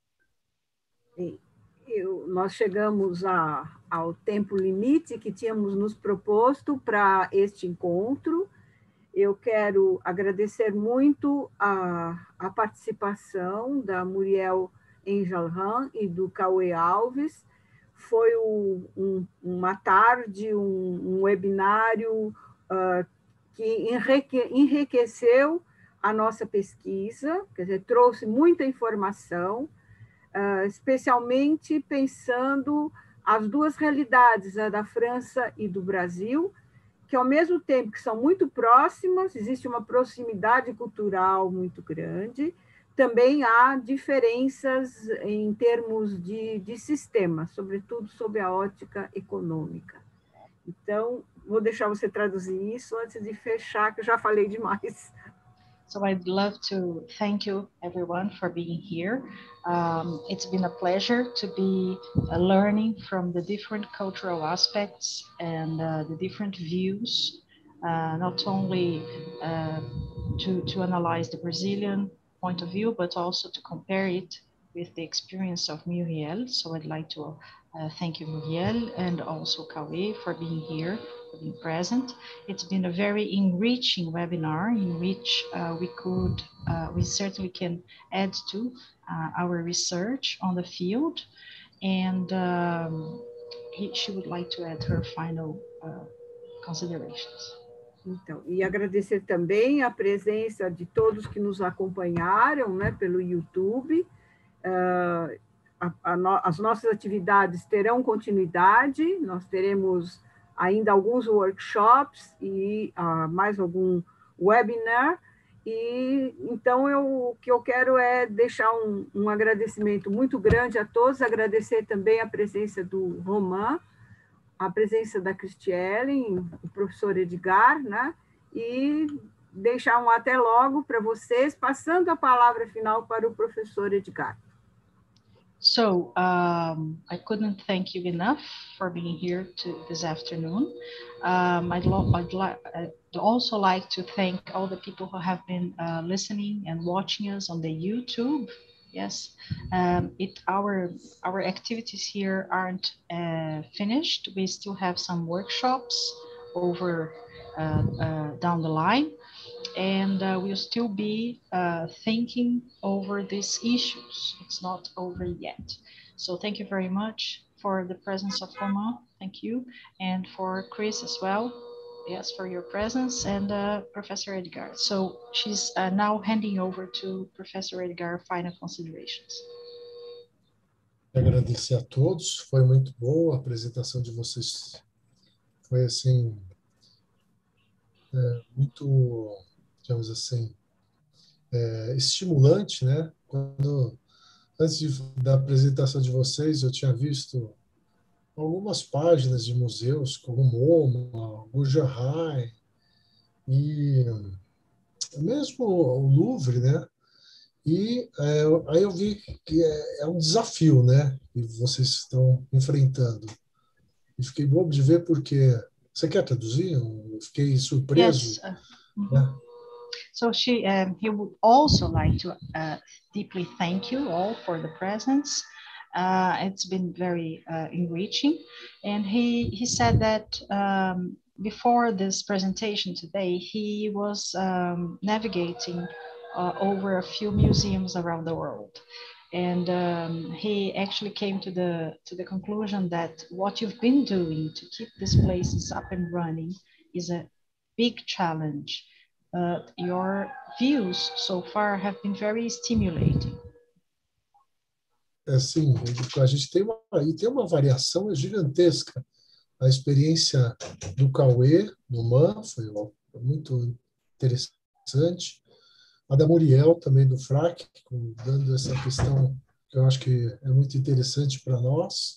Nós chegamos ao tempo limite que tínhamos nos proposto para este encontro. Eu quero agradecer muito a participação da Muriel Engelham e do Cauê Alves. Foi uma tarde, um webinário que enriqueceu a nossa pesquisa, quer dizer, trouxe muita informação, especialmente pensando as duas realidades, a da França e do Brasil, que ao mesmo tempo que são muito próximas, existe uma proximidade cultural muito grande, também há diferenças em termos de sistema, sobretudo sob a ótica econômica. Então, vou deixar você traduzir isso antes de fechar, que eu já falei demais. So I'd love to thank you everyone for being here. It's been a pleasure to be learning from the different cultural aspects and the different views, not only to analyze the Brazilian point of view, but also to compare it with the experience of Muriel. So I'd like to thank you, Muriel, and also Cauê for being here, for being present. It's been a very enriching webinar in which we certainly can add to our research on the field. And she would like to add her final considerations. Então, e agradecer também a presença de todos que nos acompanharam, né, pelo YouTube. As nossas atividades terão continuidade, nós teremos ainda alguns workshops e mais algum webinar, e então o que eu quero é deixar um agradecimento muito grande a todos, agradecer também a presença do Romain, a presença da Cristiele, o professor Edgar, né, e deixar um até logo para vocês, passando a palavra final para o professor Edgar. So I couldn't thank you enough for being here this afternoon. I'd also like to thank all the people who have been listening and watching us on the YouTube. Yes, our activities here aren't finished. We still have some workshops over down the line. And we'll still be thinking over these issues. It's not over yet. So thank you very much for the presence of Romain. Thank you. And for Chris as well. Yes, for your presence. And Professor Edgar. So she's now handing over to Professor Edgar final considerations. Agradecer a todos. Foi muito boa a apresentação de vocês. Foi assim, muito, digamos assim, estimulante, né? Antes da apresentação de vocês, eu tinha visto algumas páginas de museus, como o MoMA, Guggenheim, e mesmo o Louvre, né? E aí eu vi que é um desafio, né? Que vocês estão enfrentando. E fiquei bobo de ver porque... Você quer traduzir? Eu fiquei surpreso. Yes. Né? So he would also like to deeply thank you all for the presence. It's been very enriching. And he said that before this presentation today, he was navigating over a few museums around the world. And he actually came to the conclusion that what you've been doing to keep these places up and running is a big challenge. Your views so far have been very stimulating. Sim, a gente tem uma variação gigantesca. A experiência do Cauê, no MAN, foi muito interessante. A da Muriel, também do FRAC, dando essa questão que eu acho que é muito interessante para nós.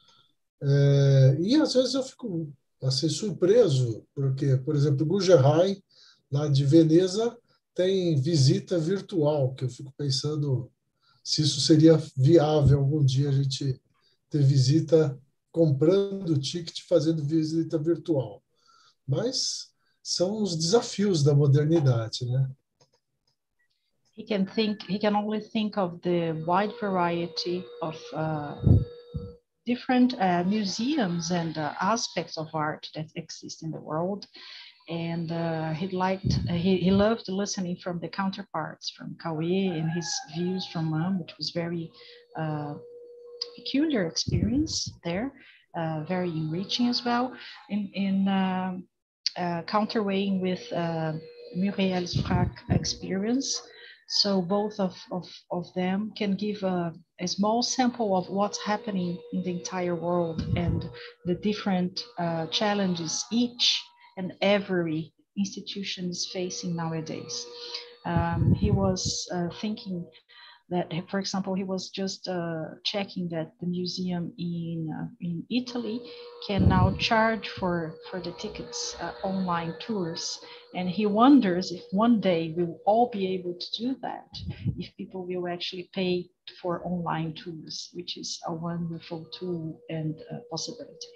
E às vezes eu fico assim, surpreso, porque, por exemplo, Guggenheim, lá de Veneza, tem visita virtual, que eu fico pensando se isso seria viável algum dia a gente ter visita comprando o ticket, fazendo visita virtual. Mas são os desafios da modernidade, né? He can only think of the wide variety of different museums and aspects of art that exist in the world. And he loved listening from the counterparts, from Cauê and his views from MAM, which was very peculiar experience there, very enriching as well. In counterweighing with Muriel's FRAC experience. So both of them can give a small sample of what's happening in the entire world and the different challenges each and every institution is facing nowadays. He was thinking that, for example, he was just checking that the museum in Italy can now charge for the tickets, online tours. And he wonders if one day we will all be able to do that, if people will actually pay for online tours, which is a wonderful tool and possibility.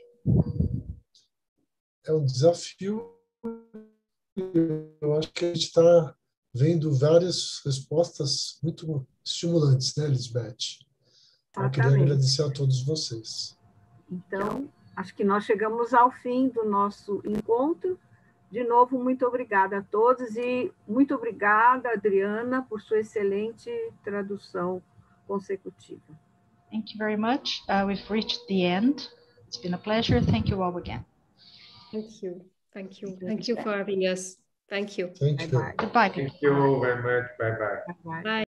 É um desafio. Eu acho que a gente está vendo várias respostas muito estimulantes, né, Lisbeth? Eu queria agradecer a todos vocês. Então, acho que nós chegamos ao fim do nosso encontro. De novo, muito obrigada a todos e muito obrigada, Adriana, por sua excelente tradução consecutiva. Thank you very much. We've reached the end. It's been a pleasure. Thank you all again. Thank you. Thank you. Thank you for having us. Thank you. Thank you. Bye-bye. Goodbye. Thank you very much. Bye-bye. Bye-bye. Bye.